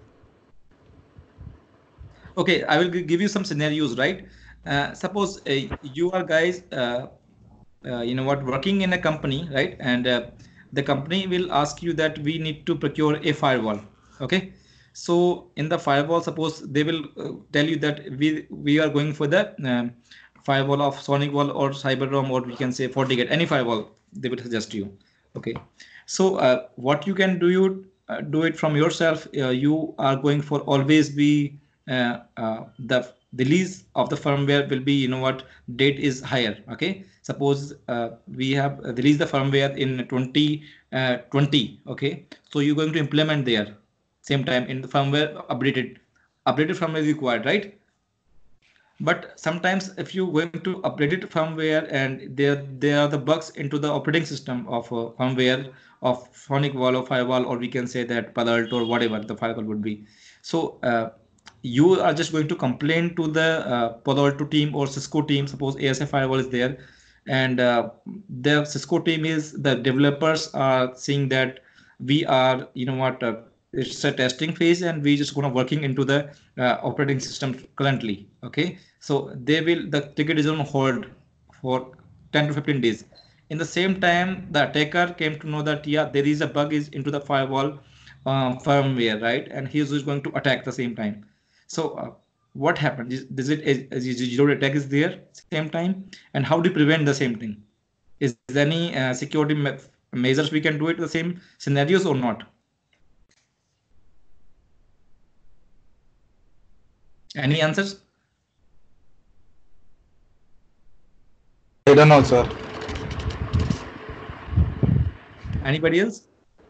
Okay, I will give you some scenarios, right? Suppose you are guys, working in a company, right? And the company will ask you that we need to procure a firewall. Okay, so in the firewall, suppose they will tell you that we are going for the firewall of Sonic Wall or CyberROM, or we can say FortiGate, any firewall they will suggest you. Okay, so what you can do it from yourself. You are going for always be the release of the firmware will be, date is higher. Okay, suppose we have released the firmware in 2020. Okay, so you're going to implement there same time in the firmware updated firmware is required, right? But sometimes if you going to update it firmware and there are the bugs into the operating system of firmware of Sonic Wall or firewall, or we can say that Palo Alto or whatever the firewall would be. So you are just going to complain to the Palo Alto team or Cisco team. Suppose ASA firewall is there, and the Cisco team is the developers are seeing that we are, it's a testing phase and we just gonna working into the operating system currently. Okay, so the ticket is on hold for 10 to 15 days. In the same time, the attacker came to know that yeah, there is a bug is into the firewall firmware, right? And he is going to attack the same time. So what happened? Is it a zero attack is there same time? And how do you prevent the same thing? Is there any security measures we can do it the same scenarios or not? Any answers? I don't know, sir. Anybody else?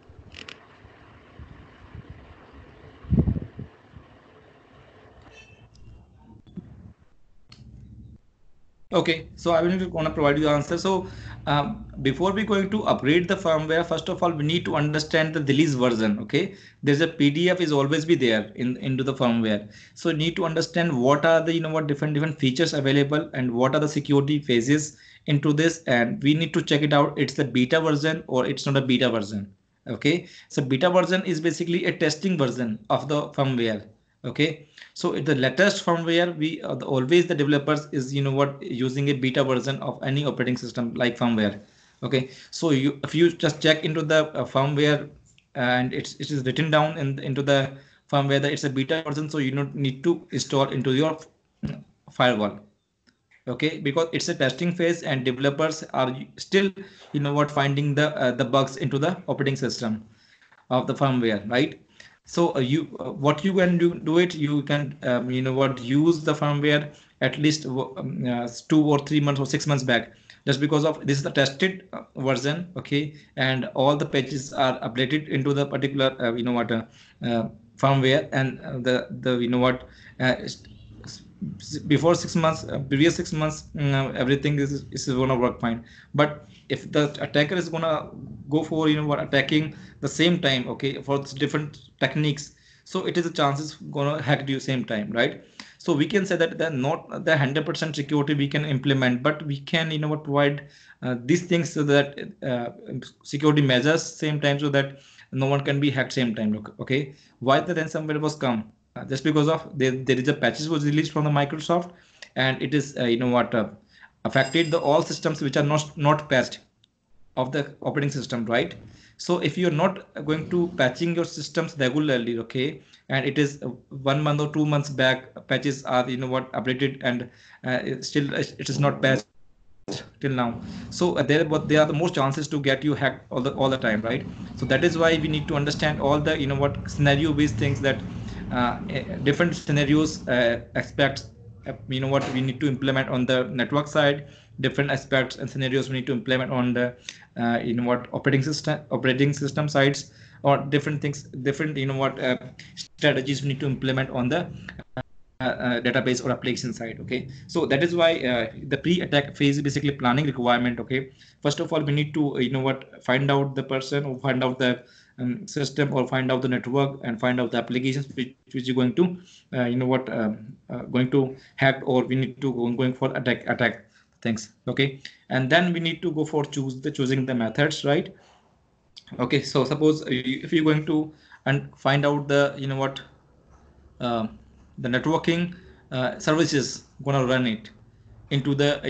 Okay, so I will gonna provide you the answer. So before we going to upgrade the firmware, first of all, we need to understand the release version. Okay, there's a PDF is always be there into the firmware. So you need to understand what are the different features available and what are the security phases into this, and we need to check it out. It's the beta version or it's not a beta version. Okay, so beta version is basically a testing version of the firmware. Okay, so the latest firmware we always the developers is using a beta version of any operating system like firmware. Okay, so if you just check into the firmware and it is written down into the firmware that it's a beta version, so you don't need to install into your firewall. Okay, because it's a testing phase and developers are still finding the bugs into the operating system of the firmware, right? So you what you can do it, you can use the firmware at least 2 or 3 months or 6 months back, just because of this is the tested version. Okay, and all the patches are updated into the particular uh, firmware, and the uh, before 6 months, previous 6 months, everything is gonna work fine. But if the attacker is gonna go for attacking the same time, okay, for different techniques, so it is a chances gonna hack you same time, right? So we can say that they're not the 100% security we can implement, but we can provide these things so that security measures same time, so that no one can be hacked same time. Okay, why the ransomware was come? Just because of there is a patches was released from the Microsoft, and it is affected the all systems which are not patched of the operating system, right? So if you're not going to patching your systems regularly, okay, and it is 1 month or 2 months back patches are updated, and still it is not patched till now, so there are the most chances to get you hacked all the time, right? So that is why we need to understand all the scenario based things, that different scenarios aspects what we need to implement on the network side, different aspects and scenarios we need to implement on the operating system sides, or different things, different strategies we need to implement on the database or application side. Okay, so that is why the pre-attack phase is basically planning requirement. Okay, first of all we need to find out the person, or find out the system, or find out the network, and find out the applications which you're going to going to hack, or we need to going for attack things. Okay, and then we need to go for choosing the methods, right? Okay, so suppose if you're going to and find out the uh, the networking services gonna run it into the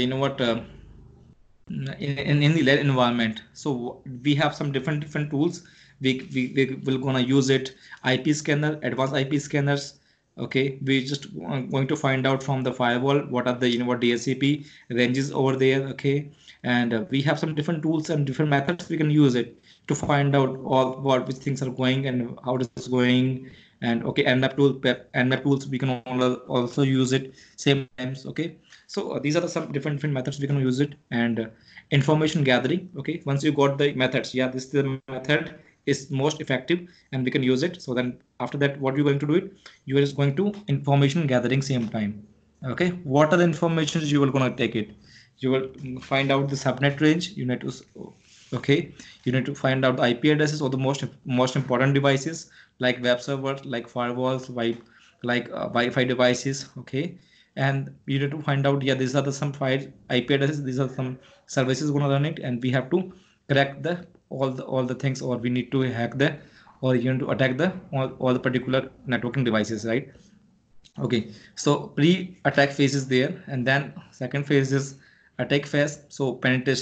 in the LED environment. So we have some different tools. We will gonna use it. IP scanner, advanced IP scanners. Okay, we just going to find out from the firewall what are the DHCP ranges over there. Okay, and we have some different tools and different methods we can use it to find out all what which things are going and how it is going. And okay, nmap tools we can also use it same times. Okay, so these are some different methods we can use it. And information gathering. Okay, once you got the methods, yeah, this is the method is most effective and we can use it. So then after that, what you're going to do it, you are just going to information gathering same time. Okay, what are the informations you are going to take it? You will find out the subnet range. You need to okay, you need to find out the IP addresses of the most important devices, like web servers, like firewalls, Wi-Fi devices. Okay, and you need to find out, yeah, these are the some file IP addresses, these are some services going to run it, and we have to crack the all the things, or we need to hack the, or you need to attack the all the particular networking devices, right? Okay, so pre-attack phase is there, and then second phase is attack phase. So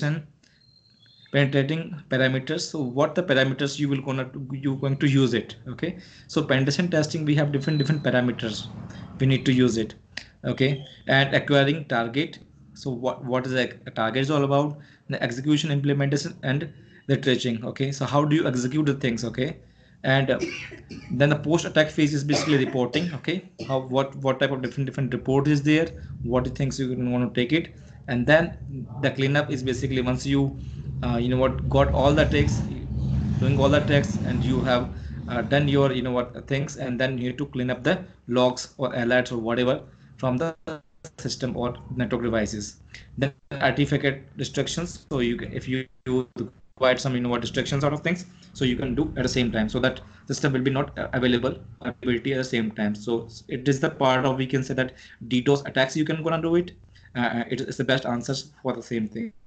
penetrating parameters. So what the parameters you going to use it? Okay, so penetration testing, we have different parameters we need to use it. Okay, and acquiring target. So what is a target is all about? The execution, implementation, and the tracing. Okay, so how do you execute the things? Okay, and then the post attack phase is basically reporting. Okay, how what type of different report is there, what the things you want to take it. And then the cleanup is basically once you got all the attacks, doing all the attacks, and you have done your things, and then you need to clean up the logs or alerts or whatever from the system or network devices. Then artifact restrictions. So you if you require some restrictions out of things, so you can do at the same time, so that system will be not availability at the same time. So it is the part of, we can say that DDoS attacks you can gonna do it. It's the best answers for the same things.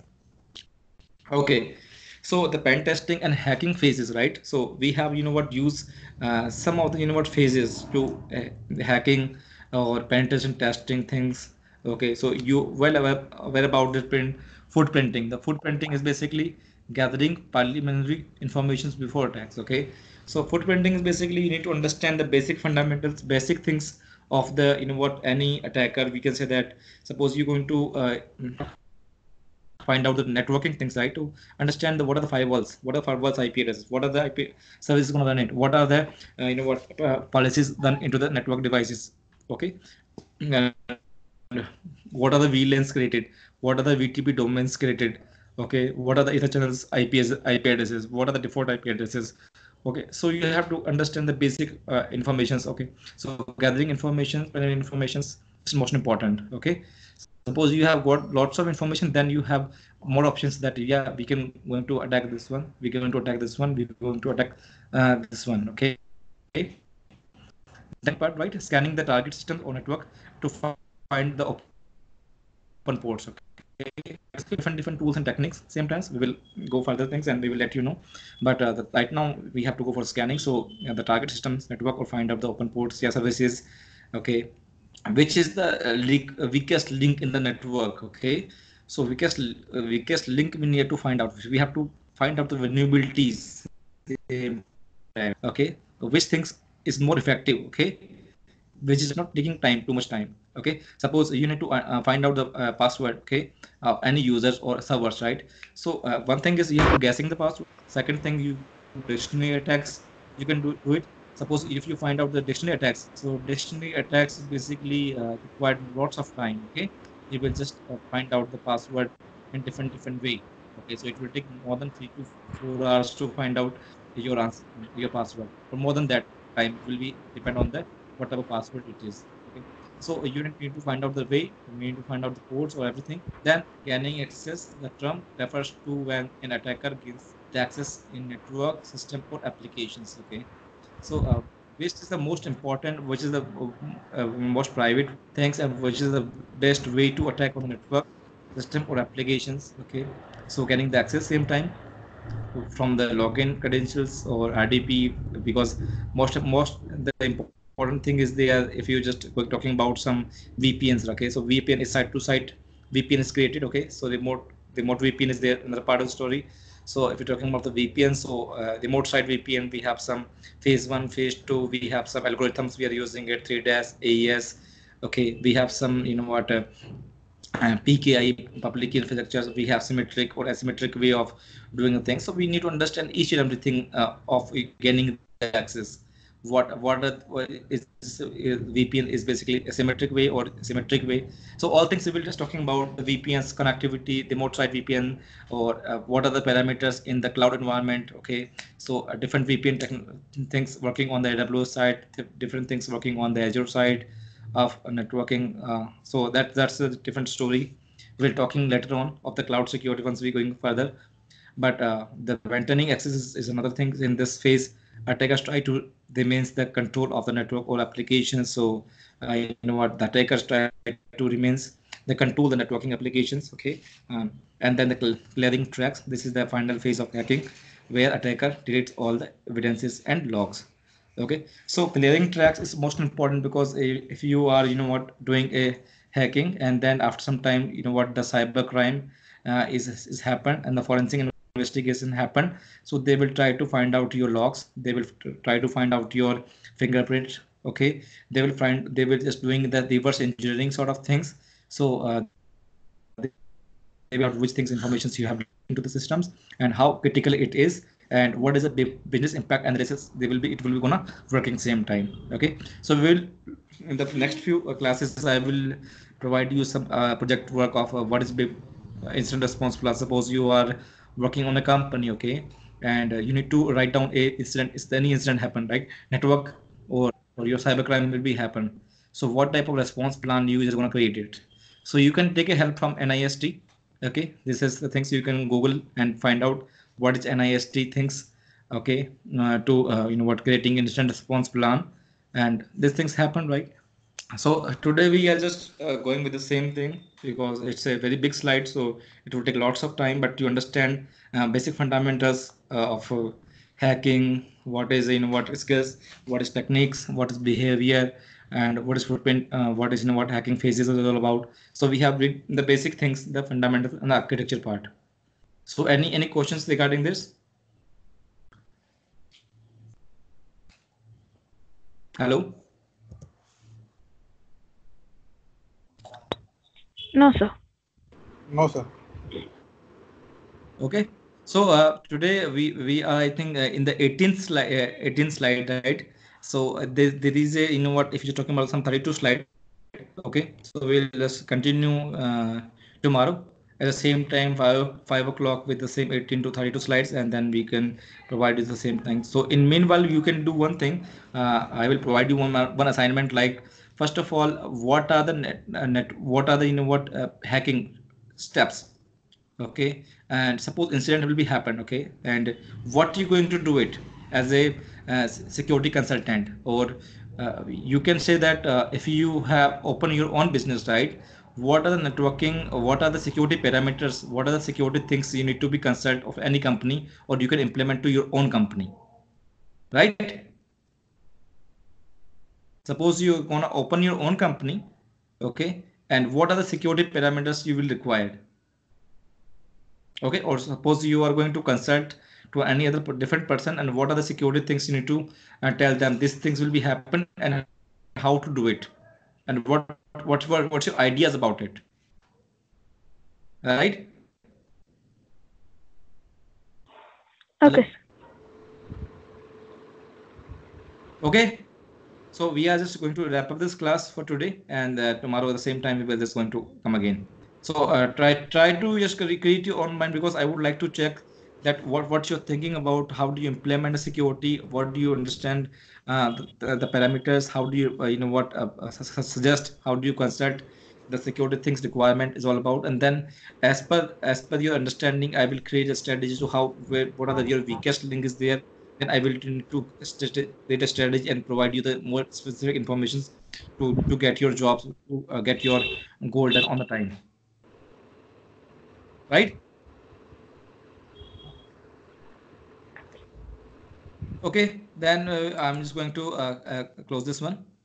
Okay, so the pen testing and hacking phases, right? So we have use some of the phases to hacking or pen testing things. Okay, so you well aware about different footprinting. The footprinting is basically gathering preliminary informations before attacks. Okay, so footprinting is basically you need to understand the basic fundamentals, basic things of the what any attacker. We can say that suppose you're going to find out the networking things, right? To understand what are the firewalls, what are firewalls IP addresses, what are the IP services going to run it, what are the policies done into the network devices. Okay, and what are the VLANs created, what are the VTP domains created, okay, what are the Ether channels IP addresses, what are the default IP addresses. Okay, so you have to understand the basic informations. Okay, so gathering information, primary informations is most important. Okay, suppose you have got lots of information, then you have more options that yeah, we can going to attack this one, we're going to attack this one, we're going to attack this one. Okay, then the second part, right, scanning the target system or network to find the open ports. Okay, basically different tools and techniques. Same times we will go further things and we will let you know. But right now we have to go for scanning. So the target systems network or find out the open ports, yeah, services. Okay, which is the weakest link in the network. Okay, so weakest link we need to find out. We have to find out the vulnerabilities same time. Okay, which things is more effective. Okay, which is not taking time too much time. Okay, suppose you need to find out the password. Okay, any users or servers, right? So one thing is you have to guessing the password. Second thing, you dictionary attacks, you can do it. Suppose if you find out the dictionary attacks, so dictionary attacks basically require lots of time. Okay, you will just find out the password in different way. Okay, so it will take more than 3 to 4 hours to find out your answer, your password. For more than that time, it will be depend on the whatever password it is. Okay, so you need to find out the way, you need to find out the ports or everything. Then gaining access, the term refers to when an attacker gains the access in network system or applications. Okay, so which is the most important, which is the most private things, and which is the best way to attack on the network system or applications. Okay, so getting the access same time from the login credentials or RDP, because most the important thing is there. If you just talking about some VPNs, okay, so VPN is site to site VPN is created. Okay, so remote VPN is there another part of the story. So if you're talking about the VPN, so remote site VPN, we have some phase one, phase two, we have some algorithms we are using it, 3-dash AES. Okay, we have some PKI, public key infrastructure. We have symmetric or asymmetric way of doing the thing. So we need to understand each and everything of gaining the access. What is VPN is basically asymmetric way or symmetric way. So all things we will just talking about the VPN's connectivity, the remote site VPN, or what are the parameters in the cloud environment. Okay, so different VPN things working on the AWS side, different things working on the Azure side of networking. So that's a different story. We'll talking later on of the cloud security once we're going further. But the maintaining access is another thing in this phase. Attackers try to remains the control of the network or application. So what the attackers try to remains the control the networking applications. Okay, and then the clearing tracks. This is the final phase of hacking, where attacker deletes all the evidences and logs. Okay, so clearing tracks is most important, because if you are doing a hacking, and then after some time what the cyber crime is happened and the forensic investigation happened, so they will try to find out your logs, they will try to find out your fingerprint. Okay, they will just doing the reverse engineering sort of things. So they will find out which things informations you have into the systems, and how critical it is, and what is the business impact analysis. It will be gonna working same time. Okay, so we will in the next few classes I will provide you some project work of what is incident response plus. Suppose you are working on a company. Okay, and you need to write down a incident. Is any incident happen, right? Network or your cybercrime will be happen. So what type of response plan you is going to create it? So you can take a help from NIST. Okay, this is the things you can Google and find out what is NIST things. Okay, to what creating instant response plan, and these things happen, right? So today we are just going with the same thing, because it's a very big slide, so it will take lots of time. But you understand basic fundamentals of hacking, what is what is skills, what is techniques, what is behavior, and what is footprint, what is what hacking phases is all about. So we have the basic things, the fundamentals and the architecture part. So any questions regarding this? Hello? No, sir. No, sir. Okay. So today we are, I think, in the 18th slide, right? So there is a, what, if you're talking about some 32 slide, okay. So we'll just continue tomorrow at the same time, 5 o'clock, with the same 18 to 32 slides, and then we can provide you the same thing. So in meanwhile, you can do one thing. I will provide you one assignment. Like, first of all, what are the what are the what hacking steps? Okay, and suppose incident will be happen, okay, and what you going to do it as a security consultant, or you can say that if you have open your own business, right, what are the networking, what are the security parameters, what are the security things you need to be consult of any company, or you can implement to your own company, right? Suppose you're gonna open your own company, okay, and what are the security parameters you will require? Okay, or suppose you are going to consult to any other different person, and what are the security things you need to tell them, these things will be happen and how to do it, and what's your ideas about it, right? Hello? Okay. Okay, so we are just going to wrap up this class for today, and tomorrow at the same time we will just going to come again. So try to just create your own mind, because I would like to check that what you're thinking about, how do you implement the security, what do you understand, the parameters, how do you what suggest, how do you consult, the security things requirement is all about, and then as per your understanding, I will create a strategy to how, what are the your weakest link is there, then I will need to create a strategy and provide you the more specific informations to get your jobs, to get your goal done on the time, right? Okay, then I'm just going to close this one.